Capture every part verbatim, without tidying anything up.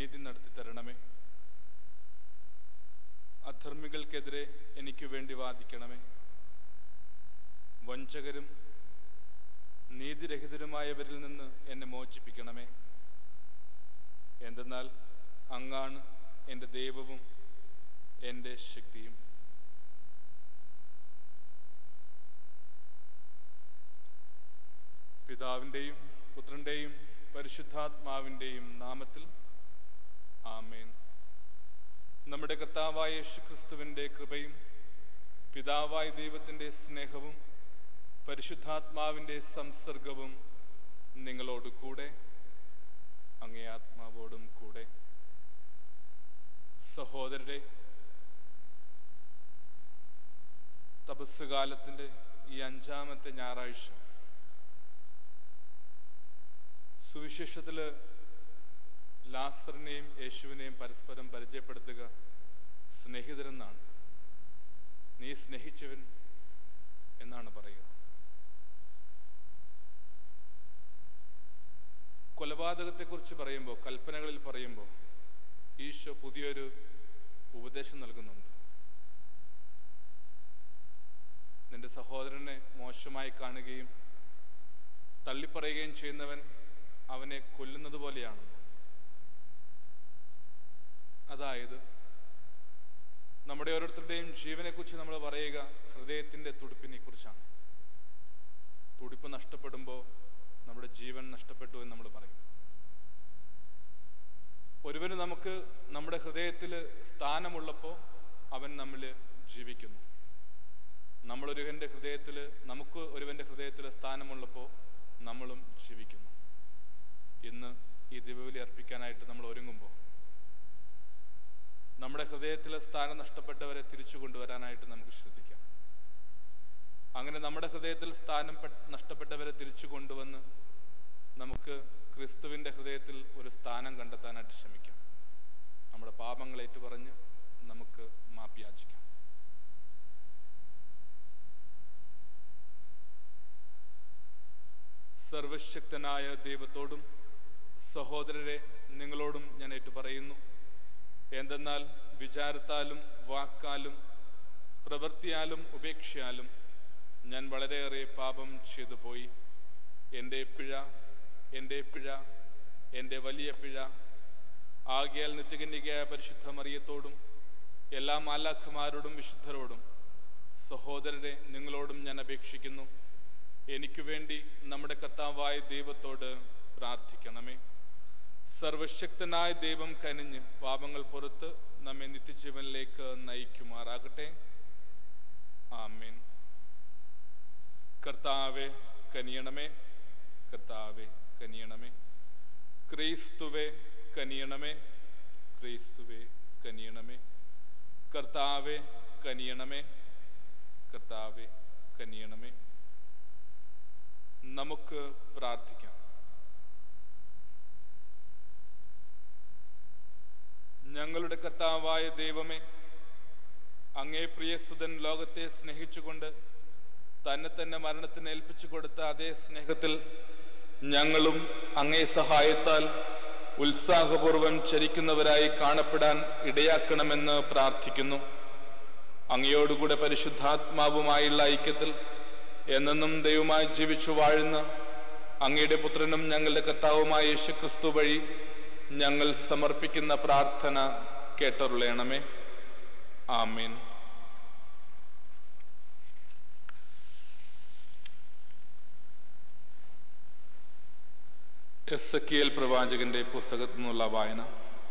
നീതി നടത്തി തരണമേ. അധർമ്മികൾക്കെതിരെ എനിക്ക് വേണ്ടി വാദിക്കണമേ. വഞ്ചകരും നീതിരഹിതരുമായവരിൽ നിന്ന് എന്നെ മോചിപ്പിക്കണമേ. എന്തെന്നാൽ അങ്ങാണ് എൻ്റെ ദൈവവും എൻ്റെ ശക്തിയും. പിതാവിൻ്റെയും പുത്രൻ്റെയും പരിശുദ്ധാത്മാവിൻ്റെയും നാമത്തിൽ ആമേൻ. നമ്മുടെ കർത്താവായ യേശുക്രിസ്തുവിൻ്റെ കൃപയും പിതാവായ ദൈവത്തിൻ്റെ സ്നേഹവും പരിശുദ്ധാത്മാവിൻ്റെ സംസർഗവും നിങ്ങളോട് കൂടെ, അങ്ങേ ആത്മാവോടും കൂടെ. സഹോദരരെ, തപസ് കാലത്തിൻ്റെ ഈ അഞ്ചാമത്തെ ഞായറാഴ്ച സുവിശേഷത്തിൽ ലാസറിനെയും യേശുവിനെയും പരസ്പരം പരിചയപ്പെടുത്തുക സ്നേഹിതരെന്നാണ്. നീ സ്നേഹിച്ചവൻ എന്നാണ് പറയുക. കൊലപാതകത്തെക്കുറിച്ച് പറയുമ്പോൾ, കൽപ്പനകളിൽ പറയുമ്പോൾ ഈശോ പുതിയൊരു ഉപദേശം നൽകുന്നുണ്ട്. നിന്റെ സഹോദരനെ മോശമായി കാണുകയും തള്ളിപ്പറയുകയും ചെയ്യുന്നവൻ അവനെ കൊല്ലുന്നത് പോലെയാണ്. അതായത് നമ്മുടെ ഓരോരുത്തരുടെയും ജീവനെക്കുറിച്ച് നമ്മൾ പറയുക ഹൃദയത്തിൻ്റെ തുടിപ്പിനെ കുറിച്ചാണ്. തുടിപ്പ് നഷ്ടപ്പെടുമ്പോൾ നമ്മുടെ ജീവൻ നഷ്ടപ്പെട്ടു എന്ന് നമ്മൾ പറയും. ഒരുവന് നമുക്ക് നമ്മുടെ ഹൃദയത്തിൽ സ്ഥാനമുള്ളപ്പോൾ അവൻ നമ്മിൽ ജീവിക്കുന്നു. നമ്മളൊരുവൻ്റെ ഹൃദയത്തിൽ നമുക്ക് ഒരുവൻ്റെ ഹൃദയത്തിൽ സ്ഥാനമുള്ളപ്പോൾ നമ്മളും ജീവിക്കുന്നു. ഇന്ന് ഈ ദിവ്യബലി അർപ്പിക്കാനായിട്ട് നമ്മൾ ഒരുങ്ങുമ്പോൾ നമ്മുടെ ഹൃദയത്തിലെ സ്ഥാനം നഷ്ടപ്പെട്ടവരെ തിരിച്ചു കൊണ്ടുവരാനായിട്ട് നമുക്ക് ശ്രദ്ധിക്കാം. അങ്ങനെ നമ്മുടെ ഹൃദയത്തിൽ സ്ഥാനം നഷ്ടപ്പെട്ടവരെ തിരിച്ചു കൊണ്ടുവന്ന് നമുക്ക് ക്രിസ്തുവിൻ്റെ ഹൃദയത്തിൽ ഒരു സ്ഥാനം കണ്ടെത്താനായിട്ട് ശ്രമിക്കാം. നമ്മുടെ പാപങ്ങൾ ഏറ്റുപറഞ്ഞ് നമുക്ക് മാപ്പ് യാചിക്കാം. സർവശക്തനായ ദൈവത്തോടും സഹോദരരെ നിങ്ങളോടും ഞാൻ ഏറ്റുപറയുന്നു. എന്തെന്നാൽ വിചാരത്താലും വാക്കാലും പ്രവൃത്തിയാലും ഉപേക്ഷയാലും ഞാൻ വളരെയേറെ പാപം ചെയ്തു പോയി. എൻ്റെ പിഴ, എൻ്റെ പിഴ, എൻ്റെ വലിയ പിഴ. ആകയാൽ നിത്യകന്യകയായ പരിശുദ്ധ മറിയത്തോടും എല്ലാ മാലാഖമാരോടും വിശുദ്ധരോടും സഹോദരരെ നിങ്ങളോടും ഞാൻ അപേക്ഷിക്കുന്നു, എനിക്ക് വേണ്ടി നമ്മുടെ കർത്താവായ ദൈവത്തോട് പ്രാർത്ഥിക്കണമേ. സർവശക്തനായ ദൈവം കനിഞ്ഞ് പാപങ്ങൾ പുറത്ത് നമ്മെ നിത്യജീവനിലേക്ക് നയിക്കുമാറാകട്ടെ. ആമേൻ. കർത്താവെ കനിയണമേ, കർത്താവെ കനിയണമേ. ക്രിസ്തുവേ കനിയണമേ, ക്രിസ്തുവേ കനിയണമേ. കർത്താവെ കനിയണമേ, കർത്താവെ കനിയണമേ. നമുക്ക് പ്രാർത്ഥിക്കാം. ഞങ്ങളുടെ കർത്താവായ ദൈവമേ, അങ്ങേ പ്രിയസുതൻ ലോകത്തെ സ്നേഹിച്ചുകൊണ്ട് തന്നെ തന്നെ മരണത്തിന് ഏൽപ്പിച്ചു കൊടുത്ത അതേ സ്നേഹത്തിൽ ഞങ്ങളും അങ്ങേ സഹായത്താൽ ഉത്സാഹപൂർവം ചരിക്കുന്നവരായി കാണപ്പെടാൻ ഇടയാക്കണമെന്ന് പ്രാർത്ഥിക്കുന്നു. അങ്ങയോടുകൂടെ പരിശുദ്ധാത്മാവുമായുള്ള ഐക്യത്തിൽ എന്നെന്നും ദൈവമായി ജീവിച്ചു വാഴുന്ന അങ്ങയുടെ പുത്രനും ഞങ്ങളുടെ കർത്താവുമായ യേശുക്രിസ്തു വഴി ഞങ്ങൾ സമർപ്പിക്കുന്ന പ്രാർത്ഥന കേട്ടരുളയണമേ. ആമേൻ. എസെക്കിയേൽ പ്രവാചകന്റെ പുസ്തകത്തിൽ നിന്നുള്ള വായന.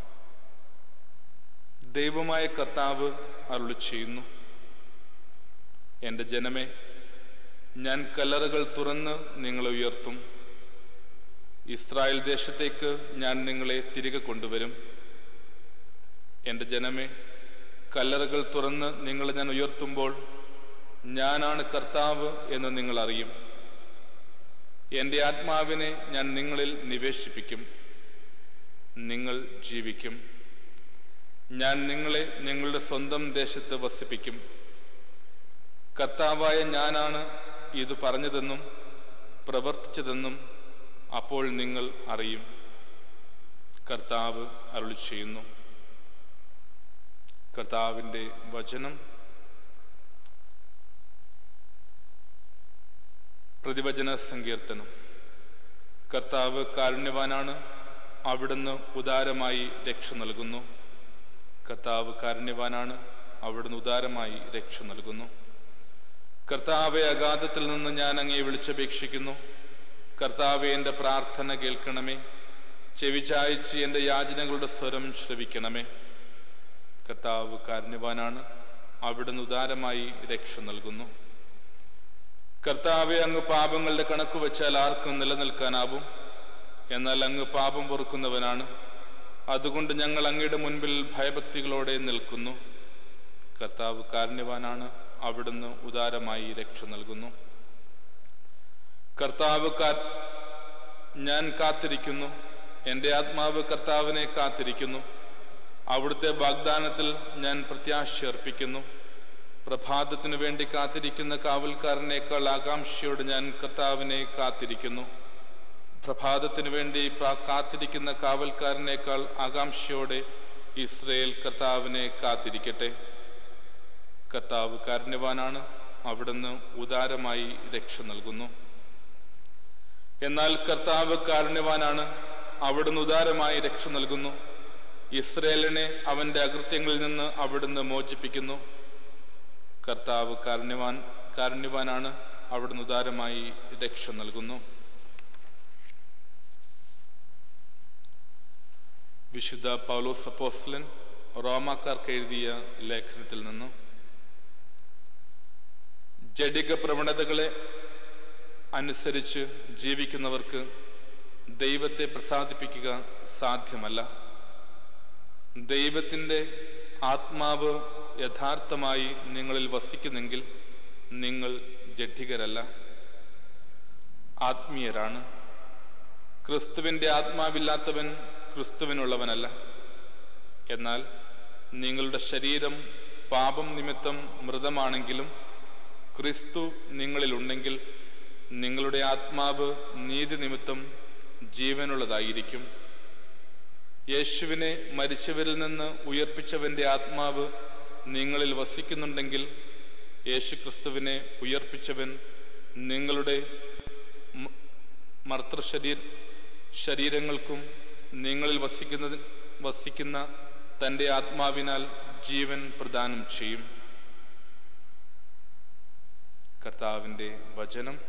ദൈവമായ കർത്താവ് അരുളി ചെയ്യുന്നു, എൻ്റെ ജനമേ, ഞാൻ കല്ലറകൾ തുറന്ന് നിങ്ങളെ ഉയർത്തും. ഇസ്രായേൽ ദേശത്തേക്ക് ഞാൻ നിങ്ങളെ തിരികെ കൊണ്ടുവരും. എൻ്റെ ജനമേ, കല്ലറകൾ തുറന്ന് നിങ്ങളെ ഞാൻ ഉയർത്തുമ്പോൾ ഞാനാണ് കർത്താവ് എന്ന് നിങ്ങൾ അറിയും. എൻ്റെ ആത്മാവിനെ ഞാൻ നിങ്ങളിൽ നിവേശിപ്പിക്കും, നിങ്ങൾ ജീവിക്കും. ഞാൻ നിങ്ങളെ നിങ്ങളുടെ സ്വന്തം ദേശത്ത് വസിപ്പിക്കും. കർത്താവായ ഞാനാണ് ഇത് പറഞ്ഞതെന്നും പ്രവർത്തിച്ചതെന്നും അപ്പോൾ നിങ്ങൾ അറിയും. കർത്താവ് അരുളി ചെയ്യുന്നു. കർത്താവിൻ്റെ വചനം. പ്രതിവചന സങ്കീർത്തനം. കർത്താവ് കാരുണ്യവാനാണ്, അവിടുന്ന് ഉദാരമായി രക്ഷ നൽകുന്നു. കർത്താവ് കാരുണ്യവാനാണ്, അവിടുന്ന് ഉദാരമായി രക്ഷ നൽകുന്നു. കർത്താവെ, അഗാധത്തിൽ നിന്ന് ഞാൻ അങ്ങയെ വിളിച്ചപേക്ഷിക്കുന്നു. കർത്താവെ, എൻ്റെ പ്രാർത്ഥന കേൾക്കണമേ. ചെവിചായ്ച്ച് എൻ്റെ യാചനകളുടെ സ്വരം ശ്രവിക്കണമേ. കർത്താവ് കാരുണ്യവാനാണ്, അവിടുന്ന് ഉദാരമായി രക്ഷ നൽകുന്നു. കർത്താവെ, അങ്ങ് പാപങ്ങളുടെ കണക്ക് വെച്ചാൽ ആർക്കും നിലനിൽക്കാനാവും. എന്നാൽ അങ്ങ് പാപം പൊറുക്കുന്നവനാണ്. അതുകൊണ്ട് ഞങ്ങൾ അങ്ങയുടെ മുൻപിൽ ഭയഭക്തികളോടെ നിൽക്കുന്നു. കർത്താവ് കാരുണ്യവാനാണ്, അവിടുന്ന് ഉദാരമായി രക്ഷ നൽകുന്നു. കർത്താവ് കാ ഞാൻ കാത്തിരിക്കുന്നു. എൻ്റെ ആത്മാവ് കർത്താവിനെ കാത്തിരിക്കുന്നു. അവിടുത്തെ വാഗ്ദാനത്തിൽ ഞാൻ പ്രത്യാശ അർപ്പിക്കുന്നു. പ്രഭാതത്തിനു വേണ്ടി കാത്തിരിക്കുന്ന കാവൽക്കാരനേക്കാൾ ആകാംക്ഷയോട് ഞാൻ കർത്താവിനെ കാത്തിരിക്കുന്നു. പ്രഭാതത്തിനു വേണ്ടി കാത്തിരിക്കുന്ന കാവൽക്കാരനേക്കാൾ ആകാംക്ഷയോടെ ഇസ്രയേൽ കർത്താവിനെ കാത്തിരിക്കട്ടെ. കർത്താവ് കാരുണ്യവാനാണ്, അവിടുന്ന് ഉദാരമായി രക്ഷ നൽകുന്നു. എന്നാൽ കർത്താവ് കാരുണ്യവാനാണ്, അവിടുന്ന് ഉദാരമായി രക്ഷ നൽകുന്നു. ഇസ്രയേലിനെ അവന്റെ അകൃത്യങ്ങളിൽ നിന്ന് അവിടുന്ന് മോചിപ്പിക്കുന്നു. കർത്താവ് കാരുണ്യവാൻ കാരുണ്യവാനാണ്, അവിടുന്ന് ഉദാരമായി രക്ഷ നൽകുന്നു. വിശുദ്ധ പൗലോസ് അപ്പോസ്തലൻ റോമാക്കാർക്ക് എഴുതിയ ലേഖനത്തിൽ നിന്ന്. ജഡിക പ്രവണതകളെ അനുസരിച്ച് ജീവിക്കുന്നവർക്ക് ദൈവത്തെ പ്രസാദിപ്പിക്കുക സാധ്യമല്ല. ദൈവത്തിൻ്റെ ആത്മാവ് യഥാർത്ഥമായി നിങ്ങളിൽ വസിക്കുന്നെങ്കിൽ നിങ്ങൾ ജഡികരല്ല, ആത്മീയരാണ്. ക്രിസ്തുവിൻ്റെ ആത്മാവില്ലാത്തവൻ ക്രിസ്തുവിനുള്ളവനല്ല. എന്നാൽ നിങ്ങളുടെ ശരീരം പാപം നിമിത്തം മൃതമാണെങ്കിലും ക്രിസ്തു നിങ്ങളിലുണ്ടെങ്കിൽ നിങ്ങളുടെ ആത്മാവ് നീതി നിമിത്തം ജീവനുള്ളതായിരിക്കും. യേശുവിനെ മരിച്ചവരിൽ നിന്ന് ഉയർപ്പിച്ചവന്റെ ആത്മാവ് നിങ്ങളിൽ വസിക്കുന്നുണ്ടെങ്കിൽ യേശു ക്രിസ്തുവിനെ ഉയർപ്പിച്ചവൻ നിങ്ങളുടെ മർത്തൃശരീര ശരീരങ്ങൾക്കും നിങ്ങളിൽ വസിക്കുന്ന വസിക്കുന്ന തൻ്റെ ആത്മാവിനാൽ ജീവൻ പ്രദാനം ചെയ്യും. കർത്താവിൻ്റെ വചനം.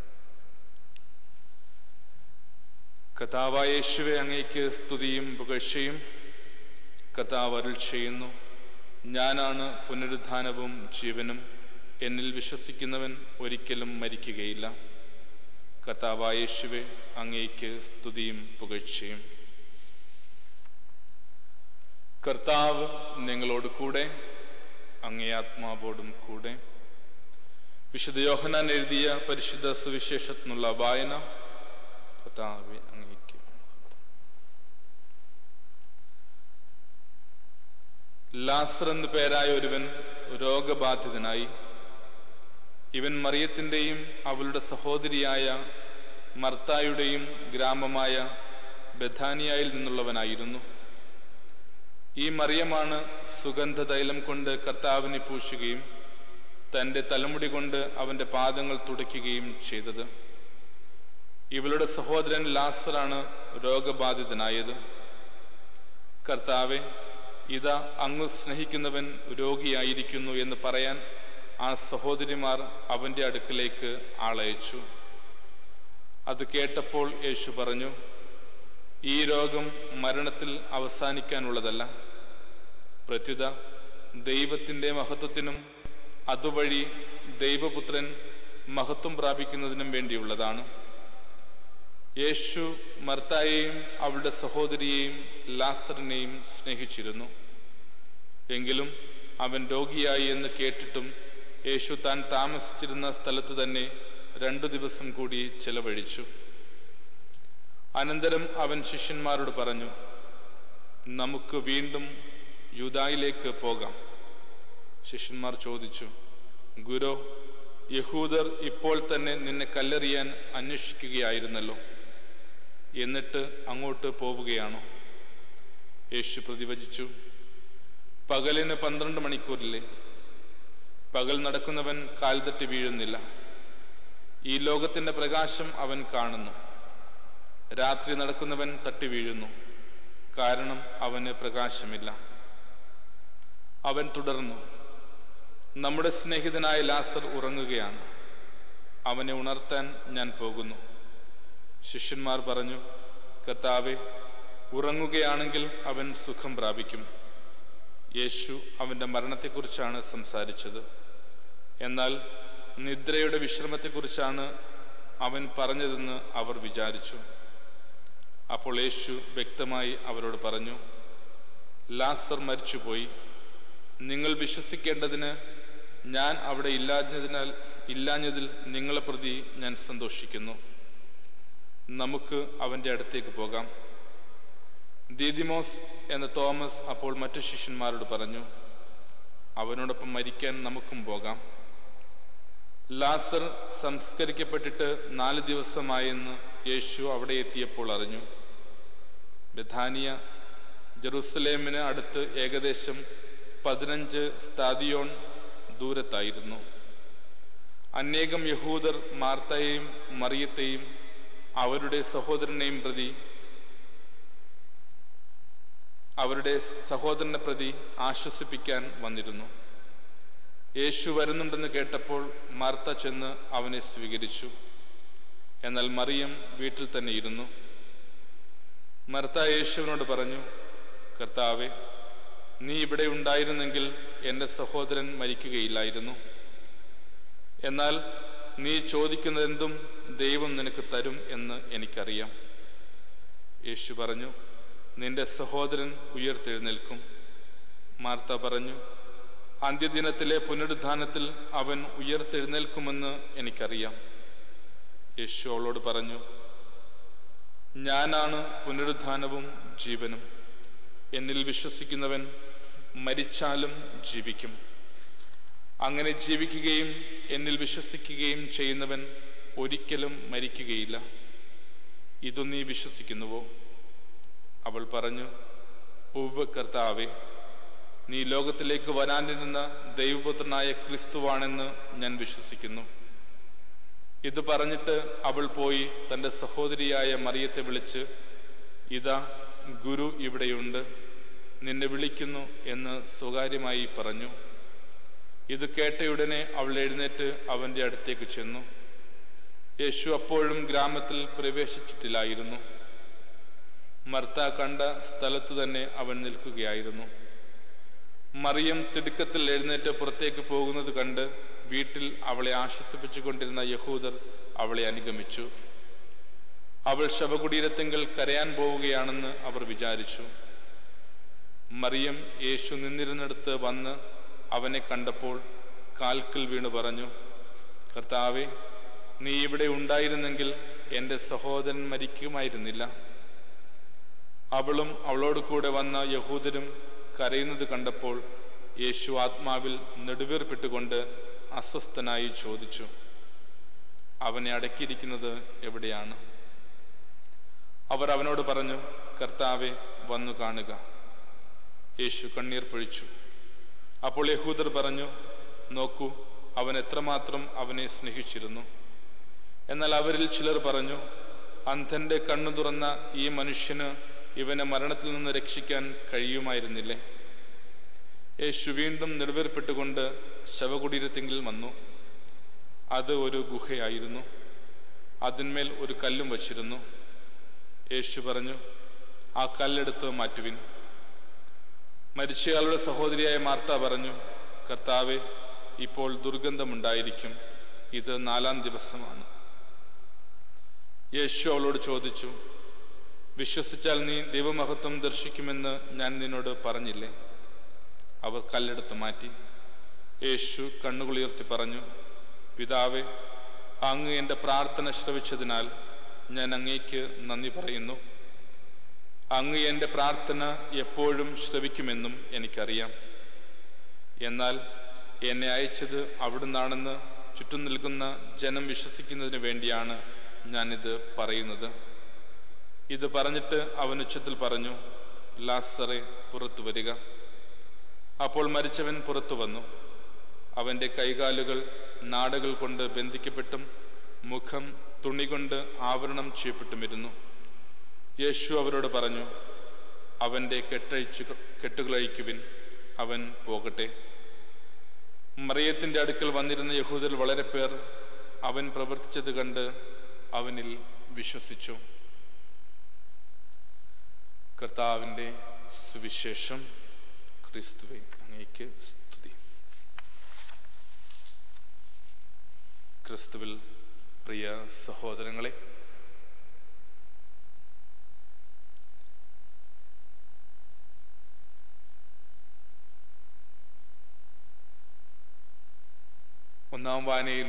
കർത്താവായ യേശുവേ, അങ്ങേക്ക് സ്തുതിയും പുകഴ്ചയും. കർത്താവ് അരുൾ ചെയ്യുന്നു, ഞാനാണ് പുനരുദ്ധാനവും ജീവനും. എന്നിൽ വിശ്വസിക്കുന്നവൻ ഒരിക്കലും മരിക്കുകയില്ല. കർത്താവായ യേശുവേ, അങ്ങേക്ക് സ്തുതിയും പുകഴ്ചയും. കർത്താവ് നിങ്ങളോട് കൂടെ, അങ്ങേ ആത്മാവോടും കൂടെ. വിശുദ്ധ യോഹന്നാൻ എഴുതിയ പരിശുദ്ധ സുവിശേഷത്തിനുള്ള വായന. കർത്താവേ, അങ്ങേക്ക്. ലാസർ എന്നു പേരായ ഒരുവൻ രോഗബാധിതനായി. ഇവൻ മറിയത്തിൻ്റെയും അവളുടെ സഹോദരിയായ മർത്തായുടെയും ഗ്രാമമായ ബഥാനിയായിൽ നിന്നുള്ളവനായിരുന്നു. ഈ മറിയമാണ് സുഗന്ധതൈലം കൊണ്ട് കർത്താവിനെ പൂശുകയും തൻ്റെ തലമുടി കൊണ്ട് അവൻ്റെ പാദങ്ങൾ തുടയ്ക്കുകയും ചെയ്തത്. ഇവളുടെ സഹോദരൻ ലാസറാണ് രോഗബാധിതനായത്. കർത്താവെ, ഇതാ അങ്ങ് സ്നേഹിക്കുന്നവൻ രോഗിയായിരിക്കുന്നു എന്ന് പറയാൻ ആ സഹോദരിമാർ അവൻ്റെ അടുക്കിലേക്ക് ആളയച്ചു. അത് കേട്ടപ്പോൾ യേശു പറഞ്ഞു, ഈ രോഗം മരണത്തിൽ അവസാനിക്കാനുള്ളതല്ല. പ്രത്യുത ദൈവത്തിൻ്റെ മഹത്വത്തിനും അതുവഴി ദൈവപുത്രൻ മഹത്വം പ്രാപിക്കുന്നതിനും വേണ്ടിയുള്ളതാണ്. യേശു മർത്തായെയും അവളുടെ സഹോദരിയെയും ലാസറിനെയും സ്നേഹിച്ചിരുന്നു. എങ്കിലും അവൻ രോഗിയായി എന്ന് കേട്ടിട്ടും യേശു താൻ താമസിച്ചിരുന്ന സ്ഥലത്ത് തന്നെ രണ്ടു ദിവസം കൂടി ചെലവഴിച്ചു. അനന്തരം അവൻ ശിഷ്യന്മാരോട് പറഞ്ഞു, നമുക്ക് വീണ്ടും യൂദായിലേക്ക് പോകാം. ശിഷ്യന്മാർ ചോദിച്ചു, ഗുരു, യഹൂദർ ഇപ്പോൾ തന്നെ നിന്നെ കല്ലെറിയാൻ അന്വേഷിക്കുകയായിരുന്നല്ലോ, എന്നിട്ട് അങ്ങോട്ട് പോവുകയാണോ? യേശു പ്രതിവചിച്ചു, പകലിന് പന്ത്രണ്ട് മണിക്കൂറില്ലേ? പകൽ നടക്കുന്നവൻ കാൽ തട്ടി വീഴുന്നില്ല. ഈ ലോകത്തിൻ്റെ പ്രകാശം അവൻ കാണുന്നു. രാത്രി നടക്കുന്നവൻ തട്ടി വീഴുന്നു, കാരണം അവന് പ്രകാശമില്ല. അവൻ തുടർന്നു, നമ്മുടെ സ്നേഹിതനായ ലാസർ ഉറങ്ങുകയാണ്. അവനെ ഉണർത്താൻ ഞാൻ പോകുന്നു. ശിഷ്യന്മാർ പറഞ്ഞു, കർത്താവേ, ഉറങ്ങുകയാണെങ്കിൽ അവൻ സുഖം പ്രാപിക്കും. യേശു അവൻ്റെ മരണത്തെക്കുറിച്ചാണ് സംസാരിച്ചത്. എന്നാൽ നിദ്രയുടെ വിശ്രമത്തെക്കുറിച്ചാണ് അവൻ പറഞ്ഞതെന്ന് അവർ വിചാരിച്ചു. അപ്പോൾ യേശു വ്യക്തമായി അവരോട് പറഞ്ഞു, ലാസർ മരിച്ചുപോയി. നിങ്ങൾ വിശ്വസിക്കേണ്ടതിന് ഞാൻ അവിടെ ഇല്ലാഞ്ഞതിനാൽ ഇല്ലാഞ്ഞതിൽ നിങ്ങളെ പ്രതി ഞാൻ സന്തോഷിക്കുന്നു. നമുക്ക് അവൻ്റെ അടുത്തേക്ക് പോകാം. ദീദിമോസ് എന്ന തോമസ് അപ്പോൾ മറ്റു ശിഷ്യന്മാരോട് പറഞ്ഞു, അവനോടൊപ്പം മരിക്കാൻ നമുക്കും പോകാം. ലാസർ സംസ്കരിക്കപ്പെട്ടിട്ട് നാല് ദിവസമായെന്ന് യേശു അവിടെ എത്തിയപ്പോൾ അറിഞ്ഞു. ബെഥാനിയ ജെറുസലേമിന് അടുത്ത് ഏകദേശം പതിനഞ്ച് സ്താദിയോൺ ദൂരത്തായിരുന്നു. അനേകം യഹൂദർ മാർത്തയെയും മറിയത്തെയും അവരുടെ സഹോദരനെയും പ്രതി അവരുടെ സഹോദരനെ പ്രതി ആശ്വസിപ്പിക്കാൻ വന്നിരുന്നു. യേശു വരുന്നുണ്ടെന്ന് കേട്ടപ്പോൾ മാർത്ത ചെന്ന് അവനെ സ്വീകരിച്ചു. എന്നാൽ മറിയം വീട്ടിൽ തന്നെ ഇരുന്നു. മാർത്ത യേശുവിനോട് പറഞ്ഞു, കർത്താവേ, നീ ഇവിടെ ഉണ്ടായിരുന്നെങ്കിൽ എൻ്റെ സഹോദരൻ മരിക്കുകയില്ലായിരുന്നു. എന്നാൽ നീ ചോദിക്കുന്നതെന്തും ദൈവം നിനക്ക് തരും എന്ന് എനിക്കറിയാം. യേശു പറഞ്ഞു, നിന്റെ സഹോദരൻ ഉയർത്തെഴുന്നേൽക്കും. മാർത്ത പറഞ്ഞു, അന്ത്യദിനത്തിലെ പുനരുദ്ധാനത്തിൽ അവൻ ഉയർത്തെഴുന്നേൽക്കുമെന്ന് എനിക്കറിയാം. യേശു അവളോട് പറഞ്ഞു, ഞാനാണ് പുനരുദ്ധാനവും ജീവനും. എന്നിൽ വിശ്വസിക്കുന്നവൻ മരിച്ചാലും ജീവിക്കും. അങ്ങനെ ജീവിക്കുകയും എന്നിൽ വിശ്വസിക്കുകയും ചെയ്യുന്നവൻ ഒരിക്കലും മരിക്കുകയില്ല. ഇതു നീ വിശ്വസിക്കുന്നുവോ? അവൾ പറഞ്ഞു, ഉവ്വ് കർത്താവേ, നീ ലോകത്തിലേക്ക് വരാനിരുന്ന ദൈവപുത്രനായ ക്രിസ്തുവാണെന്ന് ഞാൻ വിശ്വസിക്കുന്നു. ഇത് പറഞ്ഞിട്ട് അവൾ പോയി തൻ്റെ സഹോദരിയായ മറിയത്തെ വിളിച്ച്, ഇതാ ഗുരു ഇവിടെയുണ്ട്, നിന്നെ വിളിക്കുന്നു എന്ന് സ്വകാര്യമായി പറഞ്ഞു. ഇത് കേട്ടയുടനെ അവൾ എഴുന്നേറ്റ് അവൻ്റെ അടുത്തേക്ക് ചെന്നു. യേശു അപ്പോഴും ഗ്രാമത്തിൽ പ്രവേശിച്ചിട്ടില്ലായിരുന്നു. മർത്ത കണ്ട സ്ഥലത്തു തന്നെ അവൻ നിൽക്കുകയായിരുന്നു. മറിയം തിടുക്കത്തിൽ എഴുന്നേറ്റ് പുറത്തേക്ക് പോകുന്നത് കണ്ട് വീട്ടിൽ അവളെ ആശ്വസിപ്പിച്ചുകൊണ്ടിരുന്ന യഹൂദർ അവളെ അനുഗമിച്ചു. അവൾ ശവകുടീരത്തിങ്കൽ കരയാൻ പോവുകയാണെന്ന് അവർ വിചാരിച്ചു. മറിയം യേശു നിന്നിരുന്നിടത്ത് വന്ന് അവനെ കണ്ടപ്പോൾ കാൽക്കൽ വീണു പറഞ്ഞു, കർത്താവേ, നീ ഇവിടെ ഉണ്ടായിരുന്നെങ്കിൽ എൻ്റെ സഹോദരൻ മരിക്കുമായിരുന്നില്ല. അവളും അവളോട് കൂടെ വന്ന യഹൂദരും കരയുന്നത് കണ്ടപ്പോൾ യേശു ആത്മാവിൽ നെടുവീർപ്പിട്ടുകൊണ്ട് അസ്വസ്ഥനായി ചോദിച്ചു, അവനെ അടക്കിയിരിക്കുന്നത് എവിടെയാണ്? അവർ അവനോട് പറഞ്ഞു, കർത്താവെ, വന്നു കാണുക. യേശു കണ്ണീർ പൊഴിച്ചു. അപ്പോൾ യഹൂദർ പറഞ്ഞു, നോക്കൂ, അവൻ എത്രമാത്രം അവനെ സ്നേഹിച്ചിരുന്നു. എന്നാൽ അവരിൽ ചിലർ പറഞ്ഞു, അന്ധന്റെ കണ്ണു തുറന്ന ഈ മനുഷ്യന് ഇവനെ മരണത്തിൽ നിന്ന് രക്ഷിക്കാൻ കഴിയുമായിരുന്നില്ലേ? യേശു വീണ്ടും നെടുവീർപ്പിട്ടുകൊണ്ട് ശവകുടീരത്തിങ്കിൽ വന്നു. അത് ഒരു ഗുഹയായിരുന്നു. അതിന്മേൽ ഒരു കല്ലും വച്ചിരുന്നു. യേശു പറഞ്ഞു, ആ കല്ലെടുത്ത് മാറ്റുവിൻ. മരിച്ചയാളുടെ സഹോദരിയായ മാർത്ത പറഞ്ഞു, കർത്താവെ, ഇപ്പോൾ ദുർഗന്ധമുണ്ടായിരിക്കും, ഇത് നാലാം ദിവസമാണ്. യേശു അവളോട് ചോദിച്ചു, വിശ്വസിച്ചാൽ നീ ദൈവമഹത്വം ദർശിക്കുമെന്ന് ഞാൻ നിന്നോട് പറഞ്ഞില്ലേ? അവർ കല്ലെടുത്ത് മാറ്റി. യേശു കണ്ണുകളുയർത്തി പറഞ്ഞു, പിതാവേ, അങ്ങ് എൻ്റെ പ്രാർത്ഥന ശ്രവിച്ചതിനാൽ ഞാൻ അങ്ങേക്ക് നന്ദി പറയുന്നു. അങ്ങ് എൻ്റെ പ്രാർത്ഥന എപ്പോഴും ശ്രവിക്കുമെന്നും എനിക്കറിയാം. എന്നാൽ എന്നെ അയച്ചത് അവിടുന്നാണെന്ന് ചുറ്റും നിൽക്കുന്ന ജനം വിശ്വസിക്കുന്നതിന് വേണ്ടിയാണ് ഞാനിത് പറയുന്നത്. ഇത് പറഞ്ഞിട്ട് അവൻ ഉച്ചത്തിൽ പറഞ്ഞു, ലാസറെ പുറത്തു വരിക. അപ്പോൾ മരിച്ചവൻ പുറത്തു വന്നു. അവൻ്റെ കൈകാലുകൾ നാടകൾ കൊണ്ട് ബന്ധിക്കപ്പെട്ടും മുഖം തുണി കൊണ്ട് ആവരണം ചെയ്യപ്പെട്ടുമിരുന്നു. യേശു അവരോട് പറഞ്ഞു, അവൻ്റെ കെട്ടഴിച്ചു കെട്ടുകളഴിക്കുവിൻ, അവൻ പോകട്ടെ. മറിയത്തിൻ്റെ അടുക്കൽ വന്നിരുന്ന യഹൂദർ വളരെ പേർ അവൻ പ്രവർത്തിച്ചത് കണ്ട് അവനിൽ വിശ്വസിച്ചു. കർത്താവിൻ്റെ സുവിശേഷം. ക്രിസ്തുവേ, അങ്ങേക്ക് സ്തുതി. ക്രിസ്തുവിൽ പ്രിയ സഹോദരങ്ങളെ, ഒന്നാം വായനയിൽ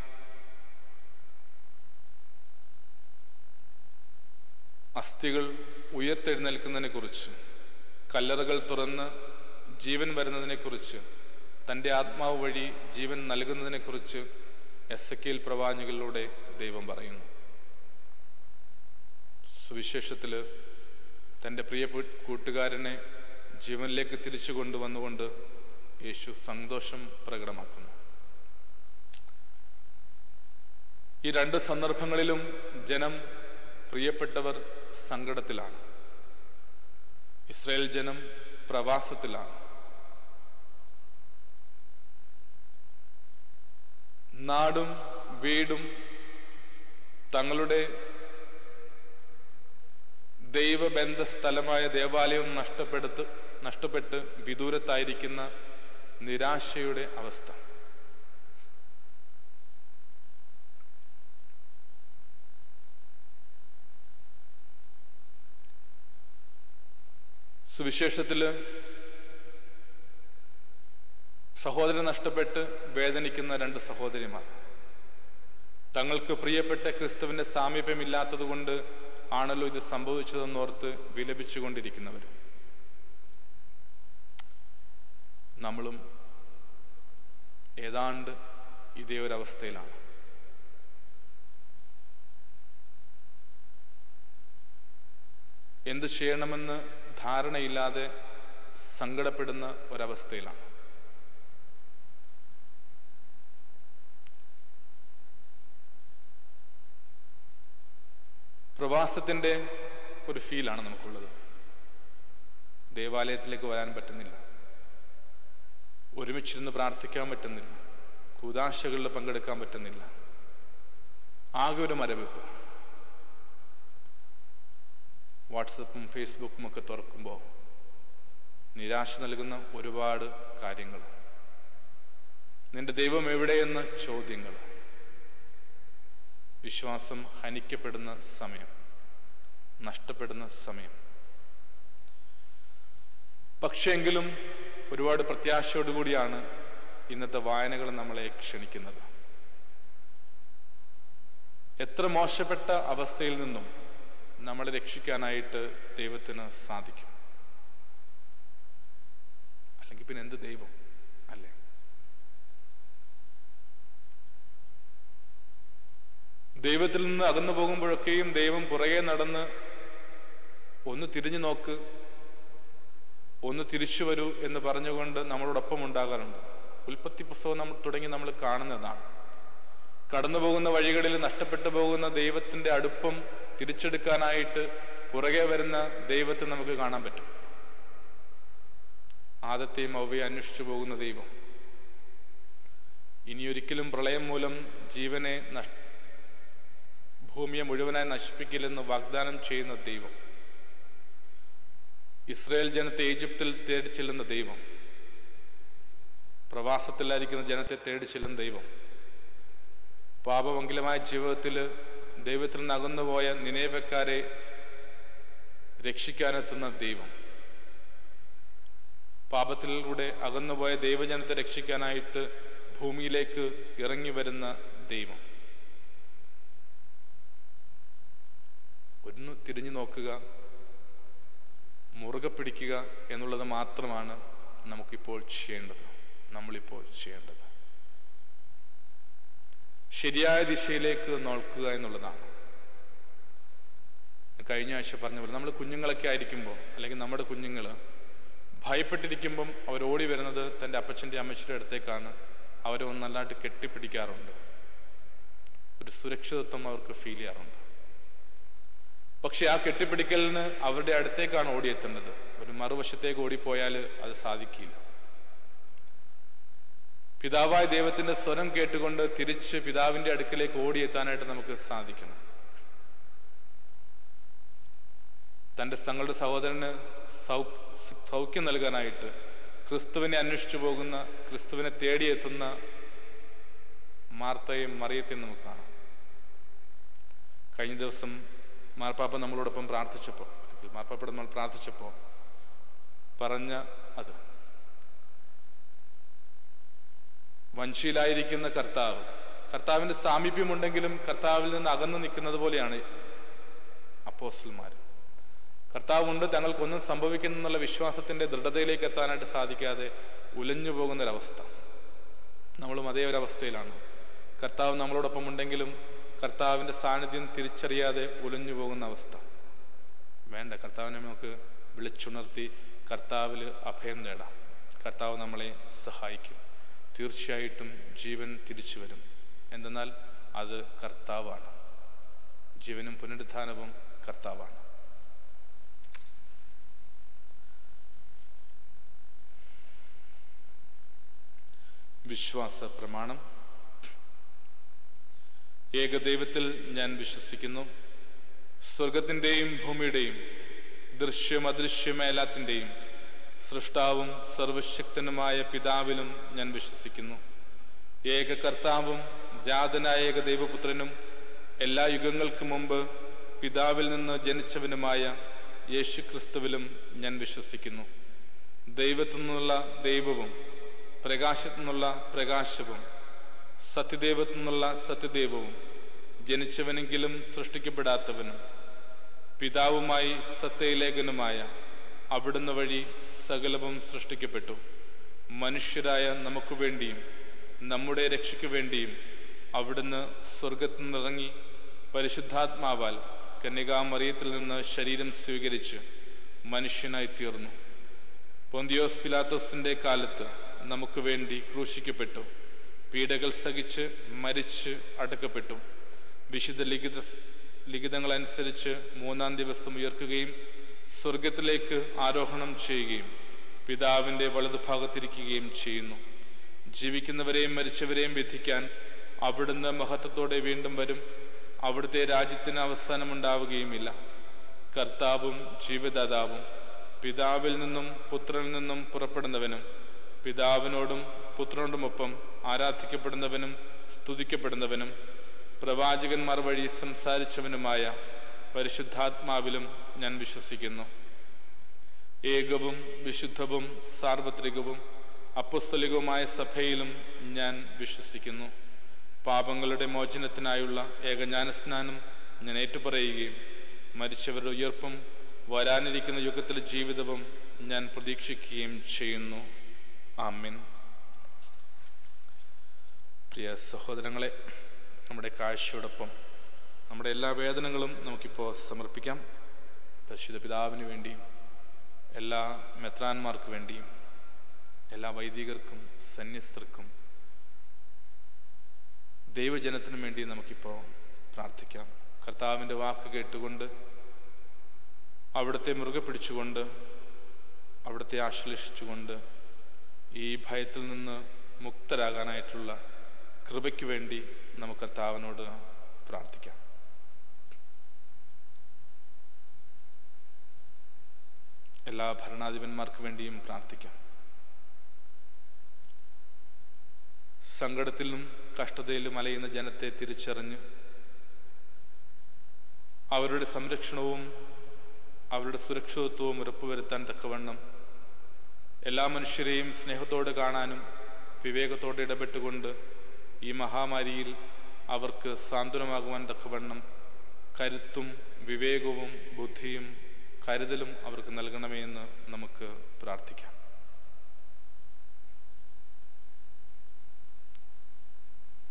അസ്ഥികൾ ഉയർത്തെഴുന്നേൽക്കുന്നതിനെ കുറിച്ച്, കല്ലറകൾ തുറന്ന് ജീവൻ വരുന്നതിനെ കുറിച്ച്, തൻ്റെ ആത്മാവ് വഴി ജീവൻ നൽകുന്നതിനെ കുറിച്ച് എസെക്കിയേൽ പ്രവാചകനിലൂടെ ദൈവം പറയുന്നു. സുവിശേഷത്തിൽ തൻ്റെ പ്രിയ കൂട്ടുകാരനെ ജീവനിലേക്ക് തിരിച്ചു കൊണ്ടുവന്നുകൊണ്ട് യേശു സന്തോഷം പ്രകടമാക്കുന്നു. ഈ രണ്ട് സന്ദർഭങ്ങളിലും ജനം, പ്രിയപ്പെട്ടവർ സങ്കടത്തിലാണ്. ഇസ്രായേൽ ജനം പ്രവാസത്തിലാണ്. നാടും വീടും തങ്ങളുടെ ദൈവബന്ധ സ്ഥലമായ ദേവാലയം നഷ്ടപ്പെടുത്ത് നഷ്ടപ്പെട്ട് വിദൂരത്തായിരിക്കുന്ന നിരാശയുടെ അവസ്ഥ. സുവിശേഷത്തില് സഹോദരൻ നഷ്ടപ്പെട്ട് വേദനിക്കുന്ന രണ്ട് സഹോദരിമാർ, തങ്ങൾക്ക് പ്രിയപ്പെട്ട ക്രിസ്തുവിന്റെ സാമീപ്യമില്ലാത്തത് കൊണ്ട് ആണല്ലോ ഇത് സംഭവിച്ചതെന്നോർത്ത് വിലപിച്ചുകൊണ്ടിരിക്കുന്നവർ. നമ്മളും ഏതാണ്ട് ഇതേ ഒരവസ്ഥയിലാണ്. എന്തു ചെയ്യണമെന്ന് ധാരണയില്ലാതെ സങ്കടപ്പെടുന്ന ഒരവസ്ഥയിലാണ്. പ്രവാസത്തിൻ്റെ ഒരു ഫീലാണ് നമുക്കുള്ളത്. ദേവാലയത്തിലേക്ക് വരാൻ പറ്റുന്നില്ല, ഒരുമിച്ചിരുന്ന് പ്രാർത്ഥിക്കാൻ പറ്റുന്നില്ല, കൂദാശകളിൽ പങ്കെടുക്കാൻ പറ്റുന്നില്ല. ആകെ ഒരു മരവിപ്പ്. വാട്സപ്പും ഫേസ്ബുക്കും ഒക്കെ തുറക്കുമ്പോൾ നിരാശ നൽകുന്ന ഒരുപാട് കാര്യങ്ങൾ. നിന്റെ ദൈവം എവിടെയെന്ന ചോദ്യങ്ങൾ. വിശ്വാസം ഹനിക്കപ്പെടുന്ന സമയം, നഷ്ടപ്പെടുന്ന സമയം. പക്ഷെങ്കിലും ഒരുപാട് പ്രത്യാശയോടുകൂടിയാണ് ഇന്നത്തെ വായനകൾ നമ്മളെ ക്ഷണിക്കുന്നത്. എത്ര മോശപ്പെട്ട അവസ്ഥയിൽ നിന്നും നമ്മളെ രക്ഷിക്കാനായിട്ട് ദൈവത്തിന് സാധിക്കും. അല്ലെങ്കിൽ പിന്നെ എന്ത് ദൈവം അല്ലേ? ദൈവത്തിൽ നിന്ന് അകന്നു പോകുമ്പോഴൊക്കെയും ദൈവം പുറകെ നടന്ന് ഒന്ന് തിരിഞ്ഞു നോക്ക്, ഒന്ന് തിരിച്ചു വരൂ എന്ന് പറഞ്ഞുകൊണ്ട് നമ്മളോടൊപ്പം ഉണ്ടാകാറുണ്ട്. ഉൽപ്പത്തി പുസ്തകം നമ്മൾ തുടങ്ങി നമ്മൾ കാണുന്നതാണ്. കടന്നു പോകുന്ന വഴികളിൽ നഷ്ടപ്പെട്ടു പോകുന്ന ദൈവത്തിന്റെ അടുപ്പം തിരിച്ചെടുക്കാനായിട്ട് പുറകെ വരുന്ന ദൈവത്തെ നമുക്ക് കാണാൻ പറ്റും. ആദത്തെയും ഹവ്വയെയും അന്വേഷിച്ചു പോകുന്ന ദൈവം, ഇനിയൊരിക്കലും പ്രളയം മൂലം ജീവനെ നഷ് ഭൂമിയെ മുഴുവനായി നശിപ്പിക്കില്ലെന്ന് വാഗ്ദാനം ചെയ്യുന്ന ദൈവം, ഇസ്രായേൽ ജനത്തെ ഈജിപ്തിൽ തേടി ചെല്ലുന്ന ദൈവം, പ്രവാസത്തിലായിരിക്കുന്ന ജനത്തെ തേടി ചെല്ലുന്ന ദൈവം, പാപമംഗലമായ ജീവിതത്തിൽ ദൈവത്തിൽ നിന്ന് അകന്നുപോയ നിനേവക്കാരെ രക്ഷിക്കാനെത്തുന്ന ദൈവം, പാപത്തിലൂടെ അകന്നുപോയ ദൈവജനത്തെ രക്ഷിക്കാനായിട്ട് ഭൂമിയിലേക്ക് ഇറങ്ങി വരുന്ന ദൈവം. ഒന്ന് തിരിഞ്ഞു നോക്കുക, മുറുകെ പിടിക്കുക എന്നുള്ളത് മാത്രമാണ് നമുക്കിപ്പോൾ ചെയ്യേണ്ടത്, നമ്മളിപ്പോൾ ചെയ്യേണ്ടത്. ശരിയായ ദിശയിലേക്ക് നോക്കുക എന്നുള്ളതാണ്. കഴിഞ്ഞ ആഴ്ച പറഞ്ഞ പോലെ നമ്മൾ കുഞ്ഞുങ്ങളൊക്കെ ആയിരിക്കുമ്പോൾ, അല്ലെങ്കിൽ നമ്മുടെ കുഞ്ഞുങ്ങൾ ഭയപ്പെട്ടിരിക്കുമ്പം അവരോടി വരുന്നത് തൻ്റെ അപ്പച്ചൻ്റെ അമ്മച്ചിയുടെ അടുത്തേക്കാണ്. അവരെ ഒന്ന് നല്ലതായിട്ട് കെട്ടിപ്പിടിക്കാറുണ്ട്. ഒരു സുരക്ഷിതത്വം അവർക്ക് ഫീൽ ചെയ്യാറുണ്ട്. പക്ഷെ ആ കെട്ടിപ്പിടിക്കലിന് അവരുടെ അടുത്തേക്കാണ് ഓടിയെത്തേണ്ടത്. ഒരു മറുവശത്തേക്ക് ഓടിപ്പോയാൽ അത് സാധിക്കില്ല. പിതാവായ ദൈവത്തിന്റെ സ്വരം കേട്ടുകൊണ്ട് തിരിച്ച് പിതാവിന്റെ അടുക്കിലേക്ക് ഓടിയെത്താനായിട്ട് നമുക്ക് സാധിക്കണം. തൻ്റെ തങ്ങളുടെ സഹോദരന് സൗ സൗഖ്യം നൽകാനായിട്ട് ക്രിസ്തുവിനെ അന്വേഷിച്ചു പോകുന്ന, ക്രിസ്തുവിനെ തേടിയെത്തുന്ന മാർത്തയും മറിയത്തെയും നമുക്ക് കാണാം. കഴിഞ്ഞ ദിവസം മാർപ്പാപ്പ നമ്മളോടൊപ്പം പ്രാർത്ഥിച്ചപ്പോൾ, മാർപ്പാപ്പയോട് നമ്മൾ പ്രാർത്ഥിച്ചപ്പോൾ പറഞ്ഞ അത്, വഞ്ചിയിലായിരിക്കുന്ന കർത്താവ്, കർത്താവിന്റെ സാമീപ്യമുണ്ടെങ്കിലും കർത്താവിൽ നിന്ന് അകന്നു നിൽക്കുന്നത് പോലെയാണ് അപ്പോസ്റ്റലന്മാർ. കർത്താവുണ്ട്, തങ്ങൾക്കൊന്നും സംഭവിക്കുന്നെന്നുള്ള വിശ്വാസത്തിന്റെ ദൃഢതയിലേക്ക് എത്താനായിട്ട് സാധിക്കാതെ ഉലഞ്ഞു പോകുന്നൊരവസ്ഥ. നമ്മളും അതേ ഒരവസ്ഥയിലാണ്. കർത്താവ് നമ്മളോടൊപ്പം ഉണ്ടെങ്കിലും കർത്താവിന്റെ സാന്നിധ്യം തിരിച്ചറിയാതെ ഉലഞ്ഞു പോകുന്ന അവസ്ഥ. വേണ്ട, കർത്താവിനെ നമുക്ക് വിളിച്ചുണർത്തി കർത്താവിൽ അഭയം നേടാം. കർത്താവ് നമ്മളെ സഹായിക്കും. തീർച്ചയായിട്ടും ജീവൻ തിരിച്ചു വരും. എന്തെന്നാൽ അത് കർത്താവാണ്. ജീവനും പുനരുത്ഥാനവും കർത്താവാണ്. വിശ്വാസ പ്രമാണം. ഏകദൈവത്തിൽ ഞാൻ വിശ്വസിക്കുന്നു. സ്വർഗത്തിൻ്റെയും ഭൂമിയുടെയും ദൃശ്യം അദൃശ്യമേലാത്തിൻ്റെയും സൃഷ്ടാവും സർവശക്തനുമായ പിതാവിലും ഞാൻ വിശ്വസിക്കുന്നു. ഏക കർത്താവും ജാതനായ ഏക ദൈവപുത്രനും എല്ലാ യുഗങ്ങൾക്ക് മുമ്പ് പിതാവിൽ നിന്ന് ജനിച്ചവനുമായ യേശു ക്രിസ്തുവിലും ഞാൻ വിശ്വസിക്കുന്നു. ദൈവത്തിൽ നിന്നുള്ള ദൈവവും പ്രകാശത്തു നിന്നുള്ള പ്രകാശവും സത്യദൈവത്തിൽ നിന്നുള്ള സത്യദൈവവും ജനിച്ചവനെങ്കിലും സൃഷ്ടിക്കപ്പെടാത്തവനും പിതാവുമായി സത്യലേഖനുമായ അവിടുന്ന് വഴി സകലവും സൃഷ്ടിക്കപ്പെട്ടു. മനുഷ്യരായ നമുക്ക് വേണ്ടിയും നമ്മുടെ രക്ഷയ്ക്ക് വേണ്ടിയും അവിടുന്ന് സ്വർഗത്തിൽ നിന്നിറങ്ങി പരിശുദ്ധാത്മാവാൽ കന്യകാമറിയത്തിൽ നിന്ന് ശരീരം സ്വീകരിച്ച് മനുഷ്യനായി തീർന്നു. പൊന്തിയോസ് പിലാത്തോസിന്റെ കാലത്ത് നമുക്ക് വേണ്ടി ക്രൂശിക്കപ്പെട്ടു. പീഡകൾ സഹിച്ച് മരിച്ച് അടക്കപ്പെട്ടു. വിശുദ്ധ ലിഖിത ലിഖിതങ്ങളനുസരിച്ച് മൂന്നാം ദിവസം ഉയർക്കുകയും സ്വർഗത്തിലേക്ക് ആരോഹണം ചെയ്യുകയും പിതാവിൻ്റെ വലതുഭാഗത്തിരിക്കുകയും ചെയ്യുന്നു. ജീവിക്കുന്നവരെയും മരിച്ചവരെയും വിധിക്കാൻ അവിടുന്ന് മഹത്വത്തോടെ വീണ്ടും വരും. അവിടുത്തെ രാജ്യത്തിന് അവസാനമുണ്ടാവുകയുമില്ല. കർത്താവും ജീവദാതാവും പിതാവിൽ നിന്നും പുത്രനിൽ നിന്നും പുറപ്പെടുന്നവനും പിതാവിനോടും പുത്രനോടുമൊപ്പം ആരാധിക്കപ്പെടുന്നവനും സ്തുതിക്കപ്പെടുന്നവനും പ്രവാചകന്മാർ വഴി സംസാരിച്ചവനുമായ പരിശുദ്ധാത്മാവിലും ഞാൻ വിശ്വസിക്കുന്നു. ഏകവും വിശുദ്ധവും സാർവത്രികവും അപ്പസ്തോലികവുമായ സഭയിലും ഞാൻ വിശ്വസിക്കുന്നു. പാപങ്ങളുടെ മോചനത്തിനായുള്ള ഏകജ്ഞാനസ്നാനം ഞാൻ ഏറ്റുപറയുകയും മരിച്ചവരുടെ ഉയർപ്പും വരാനിരിക്കുന്ന യുഗത്തിലെ ജീവിതവും ഞാൻ പ്രതീക്ഷിക്കുകയും ചെയ്യുന്നു. ആമേൻ. പ്രിയ സഹോദരങ്ങളെ, നമ്മുടെ കാഴ്ചയോടൊപ്പം നമ്മുടെ എല്ലാ വേദനകളും നമുക്കിപ്പോൾ സമർപ്പിക്കാം. പരിശുദ്ധ പിതാവിന് വേണ്ടിയും എല്ലാ മെത്രാന്മാർക്ക് വേണ്ടിയും എല്ലാ വൈദികർക്കും സന്യസ്തർക്കും ദൈവജനത്തിനും വേണ്ടി നമുക്കിപ്പോൾ പ്രാർത്ഥിക്കാം. കർത്താവിൻ്റെ വാക്ക് കേട്ടുകൊണ്ട് അവിടുത്തെ മുറുകെ പിടിച്ചുകൊണ്ട് അവിടുത്തെ ആശ്ലേഷിച്ചുകൊണ്ട് ഈ ഭയത്തിൽ നിന്ന് മുക്തരാകാനായിട്ടുള്ള കൃപയ്ക്ക് വേണ്ടി നമുക്ക് കർത്താവിനോട് പ്രാർത്ഥിക്കാം. എല്ലാ ഭരണാധിപന്മാർക്ക് വേണ്ടിയും പ്രാർത്ഥിക്കാം. സങ്കടത്തിലും കഷ്ടതയിലും അലയുന്ന ജനത്തെ തിരിച്ചറിഞ്ഞ് അവരുടെ സംരക്ഷണവും അവരുടെ സുരക്ഷിതത്വവും ഉറപ്പുവരുത്താൻ തക്കവണ്ണം എല്ലാ മനുഷ്യരെയും സ്നേഹത്തോടെ കാണാനും വിവേകത്തോടെ ഇടപെട്ടുകൊണ്ട് ഈ മഹാമാരിയിൽ അവർക്ക് സാന്ത്വനമാകുവാൻ തക്കവണ്ണം കരുത്തും വിവേകവും ബുദ്ധിയും കരുതലും അവർക്ക് നൽകണമേ എന്ന് നമുക്ക് പ്രാർത്ഥിക്കാം.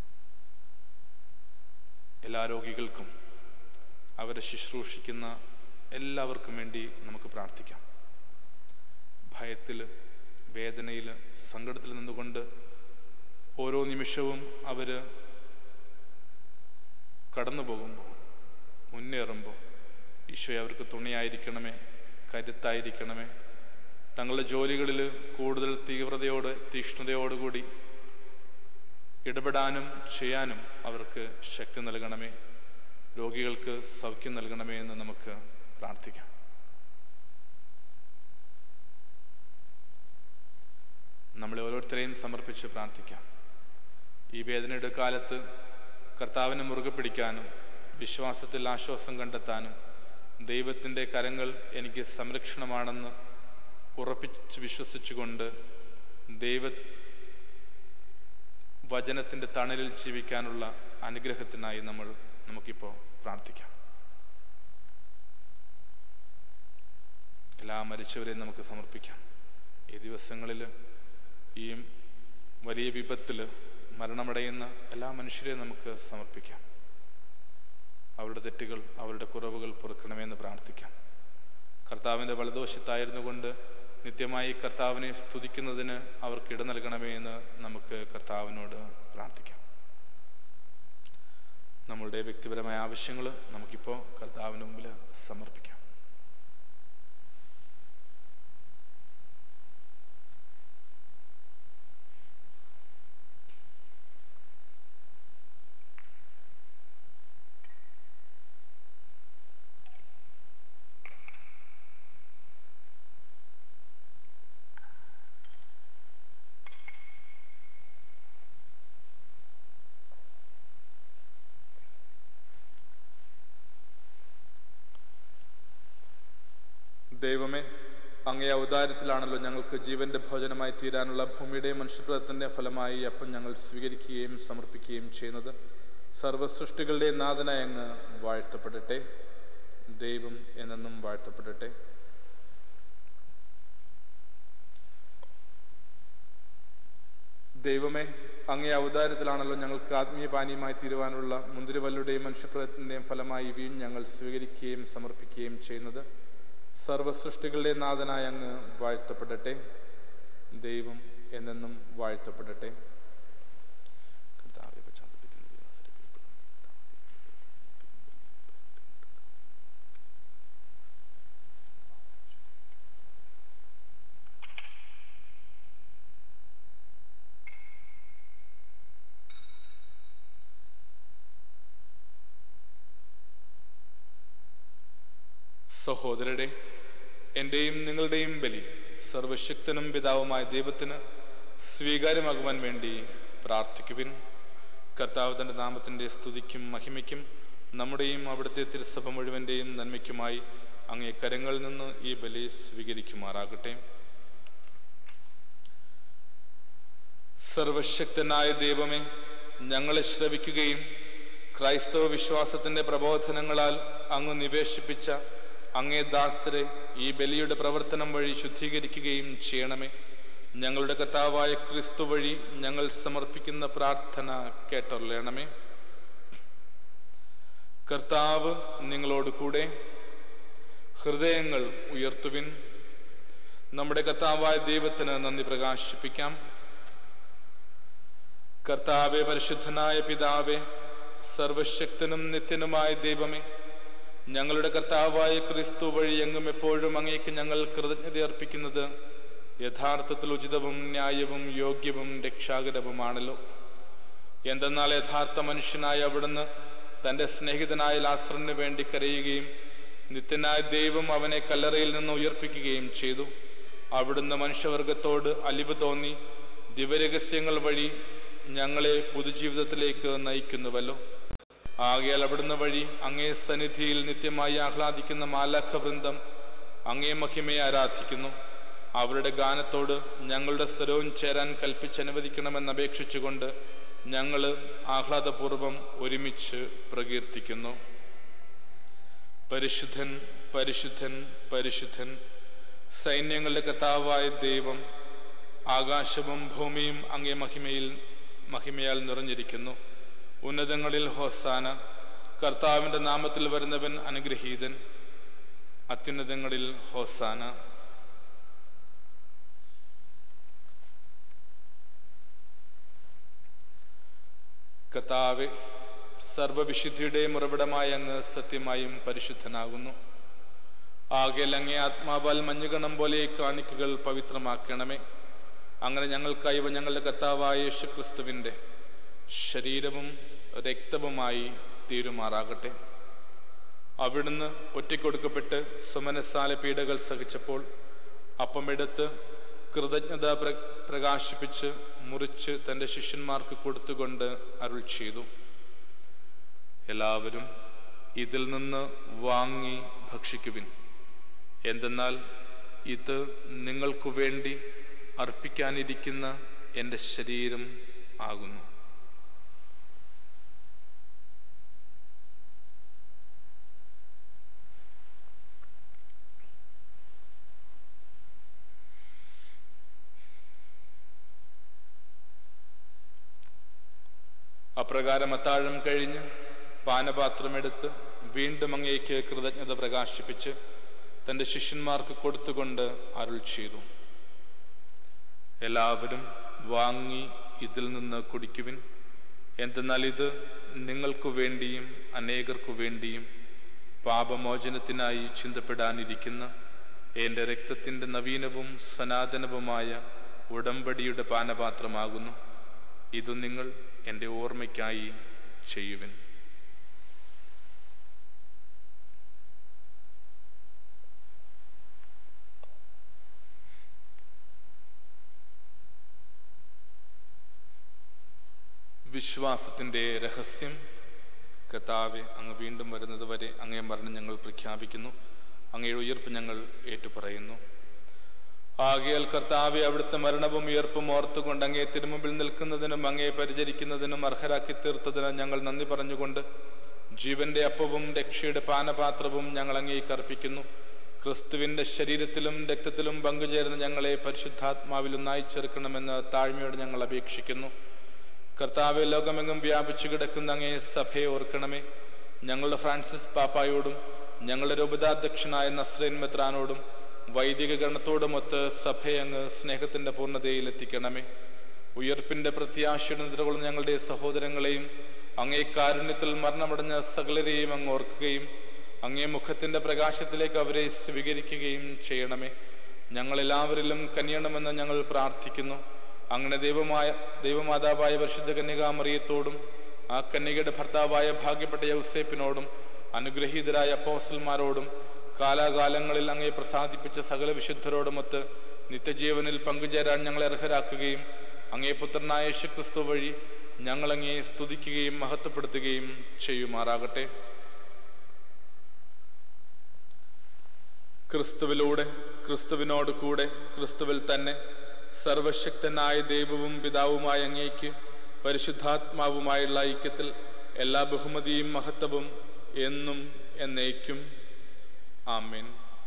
എല്ലാ രോഗികൾക്കും അവരെ ശുശ്രൂഷിക്കുന്ന എല്ലാവർക്കും വേണ്ടി നമുക്ക് പ്രാർത്ഥിക്കാം. ഭയത്തിൽ, വേദനയിൽ, സങ്കടത്തിൽ നിന്നുകൊണ്ട് ഓരോ നിമിഷവും അവർ കടന്നു പോകുമ്പോൾ, മുന്നേറുമ്പോൾ ഈശോയെ അവർക്ക് തുണയായിരിക്കണമേ, കരുത്തായിരിക്കണമേ. തങ്ങളുടെ ജോലികളിൽ കൂടുതൽ തീവ്രതയോട്, തീക്ഷ്ണതയോടുകൂടി ഇടപെടാനും ചെയ്യാനും അവർക്ക് ശക്തി നൽകണമേ. രോഗികൾക്ക് സൗഖ്യം നൽകണമേ എന്ന് നമുക്ക് പ്രാർത്ഥിക്കാം. നമ്മളെ ഓരോരുത്തരെയും സമർപ്പിച്ച് പ്രാർത്ഥിക്കാം. ഈ വേദനയുടെ കാലത്ത് കർത്താവിനെ മുറുകെ പിടിക്കാനും വിശ്വാസത്തിൽ ആശ്വാസം കണ്ടെത്താനും ദൈവത്തിൻ്റെ കരങ്ങൾ എനിക്ക് സംരക്ഷണമാണെന്ന് ഉറപ്പിച്ച് വിശ്വസിച്ചുകൊണ്ട് ദൈവ വചനത്തിൻ്റെ തണലിൽ ജീവിക്കാനുള്ള അനുഗ്രഹത്തിനായി നമ്മൾ നമുക്കിപ്പോൾ പ്രാർത്ഥിക്കാം. എല്ലാ മരിച്ചവരെയും നമുക്ക് സമർപ്പിക്കാം. ഈ ദിവസങ്ങളിൽ ഈ വലിയ വിപത്തിൽ മരണമടയുന്ന എല്ലാ മനുഷ്യരെയും നമുക്ക് സമർപ്പിക്കാം. അവരുടെ തെറ്റുകൾ, അവരുടെ കുറവുകൾ പൊറുക്കണമെന്ന് പ്രാർത്ഥിക്കാം. കർത്താവിൻ്റെ വലതുവശത്തായിരുന്നു കൊണ്ട് നിത്യമായി കർത്താവിനെ സ്തുതിക്കുന്നതിന് അവർക്ക് ഇട നൽകണമേ എന്ന് നമുക്ക് കർത്താവിനോട് പ്രാർത്ഥിക്കാം. നമ്മളുടെ വ്യക്തിപരമായ ആവശ്യങ്ങൾ നമുക്കിപ്പോൾ കർത്താവിന് മുമ്പിൽ സമർപ്പിക്കാം. ദൈവമേ, അങ്ങേ ഔദാര്യത്തിലാണല്ലോ ഞങ്ങൾക്ക് ജീവന്റെ ഭോജനമായി തീരാനുള്ള ഭൂമിയുടെയും മനുഷ്യപ്രയത്നത്തിൻ്റെ ഫലമായി അപ്പം ഞങ്ങൾ സ്വീകരിക്കുകയും സമർപ്പിക്കുകയും ചെയ്യുന്നത്. സർവ്വസൃഷ്ടികളുടെയും നാഥനായ അങ്ങ് വാഴ്ത്തപ്പെടട്ടെ. ദൈവം എന്നെന്നും വാഴ്ത്തപ്പെടട്ടെ. ദൈവമേ, അങ്ങേ ഔദാര്യത്തിലാണല്ലോ ഞങ്ങൾക്ക് ആത്മീയ പാനീയമായി തീരുവാനുള്ള മുന്തിരിവല്ലുടെയും മനുഷ്യപ്രയത്നത്തിൻ്റെയും ഫലമായി ഇവയും ഞങ്ങൾ സ്വീകരിക്കുകയും സമർപ്പിക്കുകയും ചെയ്യുന്നത്. സർവസൃഷ്ടികളുടെ നാഥനായ അങ്ങ് വാഴ്ത്തപ്പെടട്ടെ. ദൈവം എന്നെന്നും വാഴ്ത്തപ്പെടട്ടെ. സഹോദരരെ, എൻ്റെയും നിങ്ങളുടെയും ബലി സർവശക്തനും പിതാവുമായ ദൈവത്തിന് സ്വീകാര്യമാകുവാൻ വേണ്ടി പ്രാർത്ഥിക്കുവിൻ. കർത്താവ് തൻ്റെ നാമത്തിൻ്റെ സ്തുതിക്കും മഹിമയ്ക്കും നമ്മുടെയും അവിടുത്തെ തിരുസഭ മുഴുവൻ്റെയും നന്മയ്ക്കുമായി അങ്ങേ കരങ്ങളിൽ നിന്ന് ഈ ബലി സ്വീകരിക്കുമാറാകട്ടെ. സർവശക്തനായ ദൈവമേ, ഞങ്ങളെ ശ്രവിക്കുകയും ക്രൈസ്തവ വിശ്വാസത്തിൻ്റെ പ്രബോധനങ്ങളാൽ അങ്ങ് നിവേശിപ്പിച്ച അങ്ങേ ദാസരെ ഈ ബലിയുടെ പ്രവർത്തനം വഴി ശുദ്ധീകരിക്കുകയും ചെയ്യണമേ. ഞങ്ങളുടെ കർത്താവായ ക്രിസ്തു വഴി ഞങ്ങൾ സമർപ്പിക്കുന്ന പ്രാർത്ഥന കേട്ടറിയണമേ. കർത്താവ് നിങ്ങളോട് കൂടെ. ഹൃദയങ്ങൾ ഉയർത്തുവിൻ. നമ്മുടെ കർത്താവായ ദൈവത്തിന് നന്ദി പ്രകാശിപ്പിക്കാം. കർത്താവേ, പരിശുദ്ധനായ പിതാവേ, സർവശക്തനും നിത്യനുമായ ദൈവമേ, ഞങ്ങളുടെ കർത്താവായ ക്രിസ്തു വഴി എങ്ങും എപ്പോഴും അങ്ങേക്ക് ഞങ്ങൾ കൃതജ്ഞത അർപ്പിക്കുന്നത് യഥാർത്ഥത്തിൽ ഉചിതവും ന്യായവും യോഗ്യവും രക്ഷാകരവുമാണല്ലോ. എന്തെന്നാൽ യഥാർത്ഥ മനുഷ്യനായ അവിടുന്ന് തൻ്റെ സ്നേഹിതനായ ലാസറിന് വേണ്ടി കരയുകയും നിത്യനായ ദൈവം അവനെ കല്ലറയിൽ നിന്ന് ഉയർപ്പിക്കുകയും ചെയ്തു. അവിടുന്ന് മനുഷ്യവർഗത്തോട് അലിവ് തോന്നി ദിവ്യരഹസ്യങ്ങൾ വഴി ഞങ്ങളെ പുതുജീവിതത്തിലേക്ക് നയിക്കുന്നുവല്ലോ. ആകയാൽ അവിടുന്ന് വഴി അങ്ങേ സന്നിധിയിൽ നിത്യമായി ആഹ്ലാദിക്കുന്ന മാലാഖ വൃന്ദം അങ്ങേ മഹിമയെ ആരാധിക്കുന്നു. അവരുടെ ഗാനത്തോട് ഞങ്ങളുടെ സ്വരവും ചേരാൻ കൽപ്പിച്ചനുവദിക്കണമെന്ന് അപേക്ഷിച്ചുകൊണ്ട് ഞങ്ങൾ ആഹ്ലാദപൂർവം ഒരുമിച്ച് പ്രകീർത്തിക്കുന്നു. പരിശുദ്ധൻ, പരിശുദ്ധൻ, പരിശുദ്ധൻ, സൈന്യങ്ങളുടെ കർത്താവായ ദൈവം, ആകാശവും ഭൂമിയും അങ്ങേ മഹിമയിൽ മഹിമയാൽ നിറഞ്ഞിരിക്കുന്നു. ഉന്നതങ്ങളിൽ ഹോസാന. കർത്താവിൻ്റെ നാമത്തിൽ വരുന്നവൻ അനുഗ്രഹീതൻ. അത്യുന്നതങ്ങളിൽ ഹോസാന. കർത്താവേ, സർവവിശുദ്ധിയുടെ ഉറവിടമായ അങ്ങ് സത്യമായും പരിശുദ്ധനാകുന്നു. ആകയാൽ അങ്ങേ ആത്മാവാൽ മഞ്ഞുകണം പോലെ കാണിക്കകൾ പവിത്രമാക്കണമേ. അങ്ങനെ ഞങ്ങൾക്കായി ഞങ്ങളുടെ കർത്താവായ യേശുക്രിസ്തുവിൻ്റെ ശരീരവും രക്തവുമായി തീരുമാറാകട്ടെ. അവിടുന്ന് ഒറ്റക്കൊടുക്കപ്പെട്ട് സുമനസാല പീഡകൾ സഹിച്ചപ്പോൾ അപ്പമെടുത്ത് കൃതജ്ഞത പ്ര പ്രകാശിപ്പിച്ച് മുറിച്ച് തൻ്റെ ശിഷ്യന്മാർക്ക് കൊടുത്തുകൊണ്ട് അരുൾ ചെയ്തു, എല്ലാവരും ഇതിൽ നിന്ന് വാങ്ങി ഭക്ഷിക്കുവിൻ. എന്തെന്നാൽ ഇത് നിങ്ങൾക്കു വേണ്ടി അർപ്പിക്കാനിരിക്കുന്ന എൻ്റെ ശരീരം ആകുന്നു. അപ്രകാരം അത്താഴം കഴിഞ്ഞ് പാനപാത്രമെടുത്ത് വീണ്ടും അങ്ങേക്ക് കൃതജ്ഞത പ്രകാശിപ്പിച്ച് തൻ്റെ ശിഷ്യന്മാർക്ക് കൊടുത്തുകൊണ്ട് അരുൾ ചെയ്തു, എല്ലാവരും വാങ്ങി ഇതിൽ നിന്ന് കുടിക്കുവിൻ. എന്തെന്നാൽ ഇത് നിങ്ങൾക്കു വേണ്ടിയും അനേകർക്കു വേണ്ടിയും പാപമോചനത്തിനായി ചിന്തപ്പെടാനിരിക്കുന്ന എൻ്റെ രക്തത്തിൻ്റെ നവീനവും സനാതനവുമായ ഉടമ്പടിയുടെ പാനപാത്രമാകുന്നു. ഇത് നിങ്ങൾ എൻ്റെ ഓർമ്മയ്ക്കായി ചെയ്യുവിൻ. വിശ്വാസത്തിൻ്റെ രഹസ്യം. കർത്താവേ, അങ്ങ് വീണ്ടും വരുന്നത് വരെ അങ്ങേ മരണം ഞങ്ങൾ പ്രഖ്യാപിക്കുന്നു, അങ്ങയുടെ ഉയർപ്പ് ഞങ്ങൾ ഏറ്റുപറയുന്നു. ആകയാൽ കർത്താവെ, അവിടുത്തെ മരണവും ഉയർപ്പും ഓർത്തുകൊണ്ട് അങ്ങേ തിരുമുമ്പിൽ നിൽക്കുന്നതിനും അങ്ങേ പരിചരിക്കുന്നതിനും അർഹരാക്കി തീർത്തതിന് ഞങ്ങൾ നന്ദി പറഞ്ഞുകൊണ്ട് ജീവന്റെ അപ്പവും രക്ഷയുടെ പാനപാത്രവും ഞങ്ങൾ അങ്ങേക്ക് അർപ്പിക്കുന്നു. ക്രിസ്തുവിന്റെ ശരീരത്തിലും രക്തത്തിലും പങ്കുചേർന്ന് ഞങ്ങളെ പരിശുദ്ധാത്മാവിൽ ഒന്നായി ചേർക്കണമെന്ന് താഴ്മയോട് ഞങ്ങൾ അപേക്ഷിക്കുന്നു. കർത്താവെ, ലോകമെങ്ങും വ്യാപിച്ചു കിടക്കുന്ന അങ്ങേ സഭയെ ഓർക്കണമേ. ഞങ്ങളുടെ ഫ്രാൻസിസ് പാപ്പായോടും ഞങ്ങളുടെ രൂപതാധ്യക്ഷനായ നസ്രേൻ മെത്രാനോടും വൈദിക ഗണത്തോടുമൊത്ത് സഭയെ അങ്ങ് സ്നേഹത്തിന്റെ പൂർണ്ണതയിൽ എത്തിക്കണമേ. ഉയർപ്പിന്റെ പ്രത്യാശയുടെ നിദ്രകൊള്ളുന്ന ഞങ്ങളുടെ സഹോദരങ്ങളെയും അങ്ങേ കാരുണ്യത്തിൽ മരണമടഞ്ഞ സകലരെയും അങ്ങ് ഓർക്കുകയും അങ്ങേ മുഖത്തിന്റെ പ്രകാശത്തിലേക്ക് അവരെ സ്വീകരിക്കുകയും ചെയ്യണമേ. ഞങ്ങളെല്ലാവരിലും കനിയണമെന്ന് ഞങ്ങൾ പ്രാർത്ഥിക്കുന്നു. അങ്ങനെ ദൈവമായ ദൈവമാതാവായ പരിശുദ്ധ കന്യകാമറിയത്തോടും ആ കന്യകയുടെ ഭർത്താവായ ഭാഗ്യപ്പെട്ട യൗസേപ്പിനോടും അനുഗ്രഹീതരായ അപ്പോസ്തലന്മാരോടും കാലാകാലങ്ങളിൽ അങ്ങേ പ്രസാദിപ്പിച്ച സകല വിശുദ്ധരോടുമൊത്ത് നിത്യജീവനിൽ പങ്കുചേരാൻ ഞങ്ങളെ അർഹരാക്കുകയും അങ്ങേ പുത്രനായ യേശുക്രിസ്തു വഴി ഞങ്ങളങ്ങേ സ്തുതിക്കുകയും മഹത്വപ്പെടുത്തുകയും ചെയ്യുമാറാകട്ടെ. ക്രിസ്തുവിലൂടെ, ക്രിസ്തുവിനോട് കൂടെ, ക്രിസ്തുവിൽ തന്നെ സർവശക്തനായ ദൈവവും പിതാവുമായ അങ്ങേക്ക് പരിശുദ്ധാത്മാവുമായുള്ള ഐക്യത്തിൽ എല്ലാ ബഹുമതിയും മഹത്വവും എന്നും എന്നേക്കും. ആമേൻ.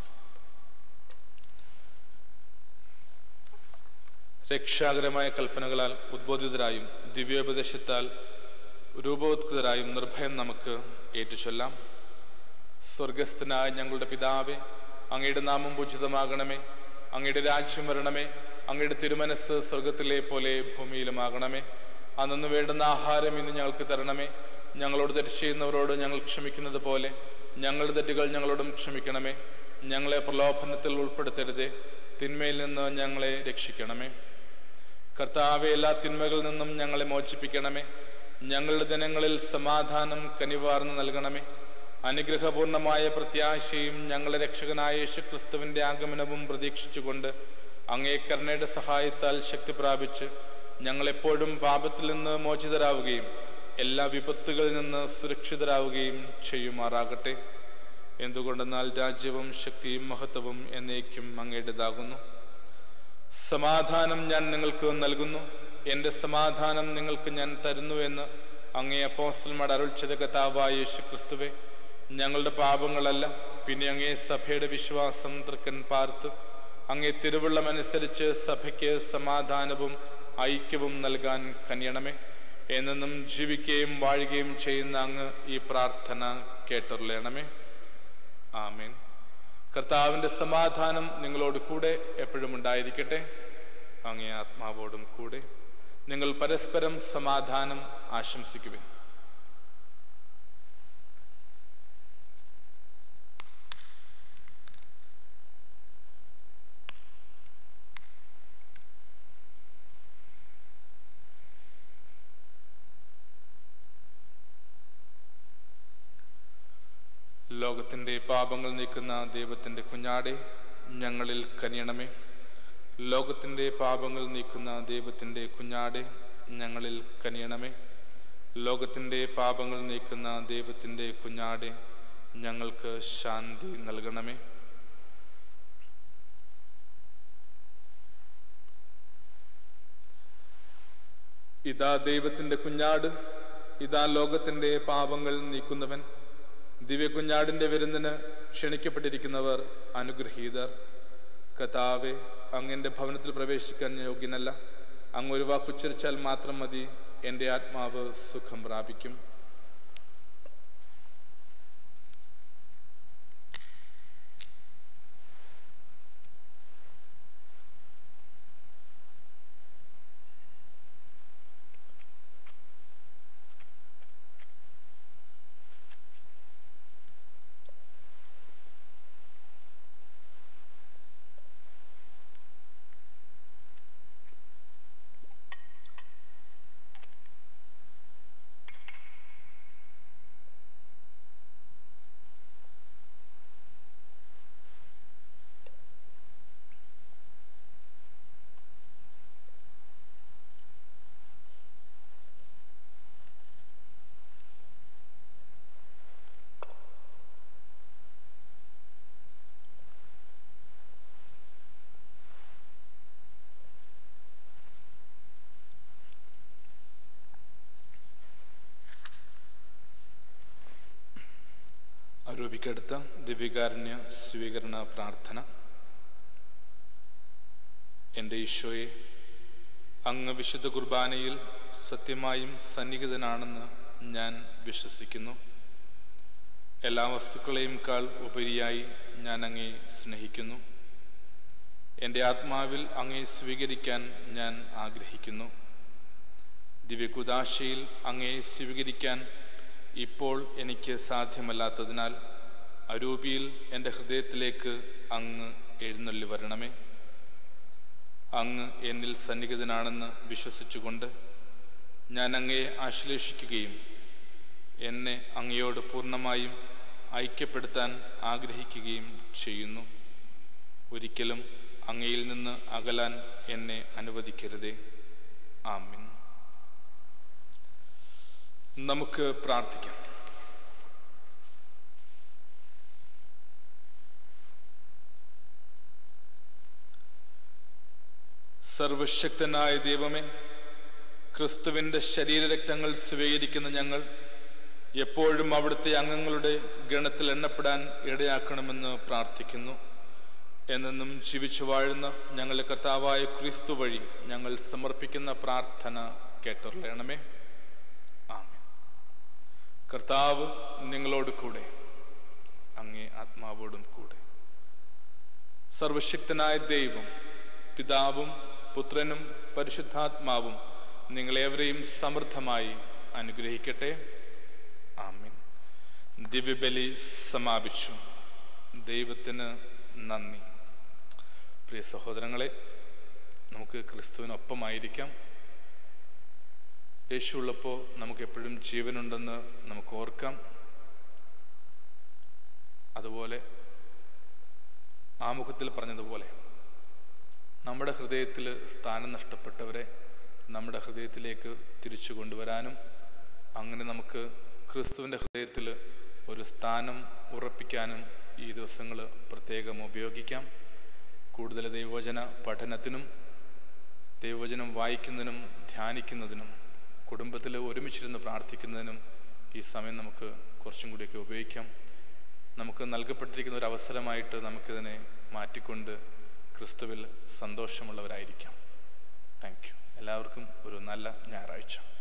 രക്ഷാകരമായ കൽപ്പനകളാൽ ഉദ്ബോധിതരായും ദിവ്യോപദേശത്താൽ രൂപോത്കൃതരായും നിർഭയം നമുക്ക് ഏറ്റുചൊല്ലാം. സ്വർഗസ്ഥനായ ഞങ്ങളുടെ പിതാവേ, അങ്ങയുടെ നാമം പൂജിതമാകണമേ. അങ്ങയുടെ രാജ്യം വരണമേ. അങ്ങയുടെ തിരുമനസ് സ്വർഗത്തിലെ പോലെ ഭൂമിയിലുമാകണമേ. അന്നു വേണ്ടുന്ന ആഹാരം ഇന്ന് ഞങ്ങൾക്ക് തരണമേ. ഞങ്ങളോട് തെറ്റ് ചെയ്യുന്നവരോട് ഞങ്ങൾ ക്ഷമിക്കുന്നത് പോലെ ഞങ്ങളുടെ തെറ്റുകൾ ഞങ്ങളോടും ക്ഷമിക്കണമേ. ഞങ്ങളെ പ്രലോഭനത്തിൽ ഉൾപ്പെടുത്തരുതേ, തിന്മയിൽ നിന്ന് ഞങ്ങളെ രക്ഷിക്കണമേ. കർത്താവെ, എല്ലാ തിന്മകളിൽ നിന്നും ഞങ്ങളെ മോചിപ്പിക്കണമേ. ഞങ്ങളുടെ ദിനങ്ങളിൽ സമാധാനം കനിവാർന്ന് നൽകണമേ. അനുഗ്രഹപൂർണമായ പ്രത്യാശയും ഞങ്ങളുടെ രക്ഷകനായ യേശുക്രിസ്തുവിന്റെ ആഗമനവും പ്രതീക്ഷിച്ചുകൊണ്ട് അങ്ങേ കരുണയുടെ സഹായത്താൽ ശക്തി പ്രാപിച്ച് ഞങ്ങളെപ്പോഴും പാപത്തിൽ നിന്ന് മോചിതരാവുകയും എല്ലാ വിപത്തുകളിൽ നിന്ന് സുരക്ഷിതരാവുകയും ചെയ്യുമാറാകട്ടെ. എന്തുകൊണ്ടെന്നാൽ രാജ്യവും ശക്തിയും മഹത്വവും എന്നേക്കും അങ്ങയുടേതാകുന്നു. സമാധാനം ഞാൻ നിങ്ങൾക്ക് നൽകുന്നു, എൻ്റെ സമാധാനം നിങ്ങൾക്ക് ഞാൻ തരുന്നു എന്ന് അങ്ങേ അപ്പോസ്തലന്മാർ അരുൾ ചെയ്ത കർത്താവായ യേശുക്രിസ്തുവേ, ഞങ്ങളുടെ പാപങ്ങളല്ല, പിന്നെ അങ്ങേ സഭയുടെ വിശ്വാസം തൃക്കൻ പാർത്ത് അങ്ങേ തിരുവുള്ളമനുസരിച്ച് സഭയ്ക്ക് സമാധാനവും ഐക്യവും നൽകാൻ കനിയണമേ. എന്നെന്നും ജീവിക്കുകയും വാഴുകയും ചെയ്യുന്ന അങ്ങ് ഈ പ്രാർത്ഥന കേട്ടറിയണമേ. ആമേൻ. കർത്താവിൻ്റെ സമാധാനം നിങ്ങളോട് കൂടെ എപ്പോഴും ഉണ്ടായിരിക്കട്ടെ. അങ്ങേ ആത്മാവോടും കൂടെ. നിങ്ങൾ പരസ്പരം സമാധാനം ആശംസിക്കുവിൻ. ലോകത്തിൻ്റെ പാപങ്ങൾ നീക്കുന്ന ദൈവത്തിൻ്റെ കുഞ്ഞാടെ, ഞങ്ങളിൽ കനിയണമേ. ലോകത്തിൻ്റെ പാപങ്ങൾ നീക്കുന്ന ദൈവത്തിൻ്റെ കുഞ്ഞാടെ, ഞങ്ങളിൽ കനിയണമേ. ലോകത്തിൻ്റെ പാപങ്ങൾ നീക്കുന്ന ദൈവത്തിൻ്റെ കുഞ്ഞാടെ, ഞങ്ങൾക്ക് ശാന്തി നൽകണമേ. ഇതാ ദൈവത്തിൻ്റെ കുഞ്ഞാട്, ഇതാ ലോകത്തിൻ്റെ പാപങ്ങൾ നീക്കുന്നവൻ. ദിവ്യകുഞ്ഞാടിൻ്റെ വിരുന്നിന് ക്ഷണിക്കപ്പെട്ടിരിക്കുന്നവർ അനുഗ്രഹീതർ. കർത്താവേ, അങ്ങൻ്റെ ഭവനത്തിൽ പ്രവേശിക്കാൻ യോഗ്യനല്ല. അങ്ങ് ഒരു വാക്കുച്ചരിച്ചാൽ മാത്രം മതി, എൻ്റെ ആത്മാവ് സുഖം പ്രാപിക്കും. ആരോപിക്കടുത്ത ദിവ്യകാരുണ്യ സ്വീകരണ പ്രാർത്ഥന. എൻ്റെ ഈശോയെ, അങ്ങ് വിശുദ്ധ കുർബാനയിൽ സത്യമായും സന്നിഹിതനാണെന്ന് ഞാൻ വിശ്വസിക്കുന്നു. എല്ലാ വസ്തുക്കളെയും കാൾ ഉപരിയായി ഞാൻ അങ്ങേ സ്നേഹിക്കുന്നു. എൻ്റെ ആത്മാവിൽ അങ്ങേ സ്വീകരിക്കാൻ ഞാൻ ആഗ്രഹിക്കുന്നു. ദിവ്യകുദാശയിൽ അങ്ങേ സ്വീകരിക്കാൻ ഇപ്പോൾ എനിക്ക് സാധ്യമല്ലാത്തതിനാൽ അരൂപിയിൽ എൻ്റെ ഹൃദയത്തിലേക്ക് അങ്ങ് എഴുന്നള്ളി വരണമേ. അങ്ങ് എന്നിൽ സന്നിഹിതനാണെന്ന് വിശ്വസിച്ചുകൊണ്ട് ഞാൻ അങ്ങയെ ആശ്ലേഷിക്കുകയും എന്നെ അങ്ങയോട് പൂർണ്ണമായും ഐക്യപ്പെടുത്താൻ ആഗ്രഹിക്കുകയും ചെയ്യുന്നു. ഒരിക്കലും അങ്ങയിൽ നിന്ന് അകലാൻ എന്നെ അനുവദിക്കരുതേ. ആമീൻ. നമുക്ക് പ്രാർത്ഥിക്കാം. സർവശക്തനായ ദൈവമേ, ക്രിസ്തുവിൻ്റെ ശരീരരക്തങ്ങൾ സ്വീകരിക്കുന്ന ഞങ്ങൾ എപ്പോഴും അവിടുത്തെ അംഗങ്ങളുടെ ഗണത്തിൽ എണ്ണപ്പെടാൻ ഇടയാക്കണമെന്ന് പ്രാർത്ഥിക്കുന്നു. എന്നെന്നും ജീവിച്ചു വാഴുന്ന ഞങ്ങളുടെ കർത്താവായ ക്രിസ്തു വഴി ഞങ്ങൾ സമർപ്പിക്കുന്ന പ്രാർത്ഥന കേട്ടറിയണമേ. ആമേൻ. കർത്താവ് നിങ്ങളോട് കൂടെ, അങ്ങേ ആത്മാവോടും കൂടെ. സർവശക്തനായ ദൈവം, പിതാവും പുത്രനും പരിശുദ്ധാത്മാവും നിങ്ങളേവരെയും സമൃദ്ധമായി അനുഗ്രഹിക്കട്ടെ. ആമേൻ. ദിവ്യബലി സമാപിച്ചു. ദൈവത്തിന് നന്ദി. പ്രിയ സഹോദരങ്ങളെ, നമുക്ക് ക്രിസ്തുവിനൊപ്പമായിരിക്കാം. യേശു ഉള്ളപ്പോൾ നമുക്കെപ്പോഴും ജീവനുണ്ടെന്ന് നമുക്ക് ഓർക്കാം. അതുപോലെ ആമുഖത്തിൽ പറഞ്ഞതുപോലെ നമ്മുടെ ഹൃദയത്തിൽ സ്ഥാനം നഷ്ടപ്പെട്ടവരെ നമ്മുടെ ഹൃദയത്തിലേക്ക് തിരിച്ചു കൊണ്ടുവരാനും അങ്ങനെ നമുക്ക് ക്രിസ്തുവിൻ്റെ ഹൃദയത്തിൽ ഒരു സ്ഥാനം ഉറപ്പിക്കാനും ഈ ദിവസങ്ങൾ പ്രത്യേകം ഉപയോഗിക്കാം. കൂടുതൽ ദൈവവചന പഠനത്തിനും ദൈവവചനം വായിക്കുന്നതിനും ധ്യാനിക്കുന്നതിനും കുടുംബത്തിൽ ഒരുമിച്ചിരുന്ന് പ്രാർത്ഥിക്കുന്നതിനും ഈ സമയം നമുക്ക് കുറച്ചും കൂടിയൊക്കെ ഉപയോഗിക്കാം. നമുക്ക് നൽകപ്പെട്ടിരിക്കുന്ന ഒരു അവസരമായിട്ട് നമുക്കിതിനെ മാറ്റിക്കൊണ്ട് ക്രിസ്തുവിൽ സന്തോഷമുള്ളവരായിരിക്കാം. Thank you. എല്ലാവർക്കും ഒരു നല്ല ഞായറാഴ്ച.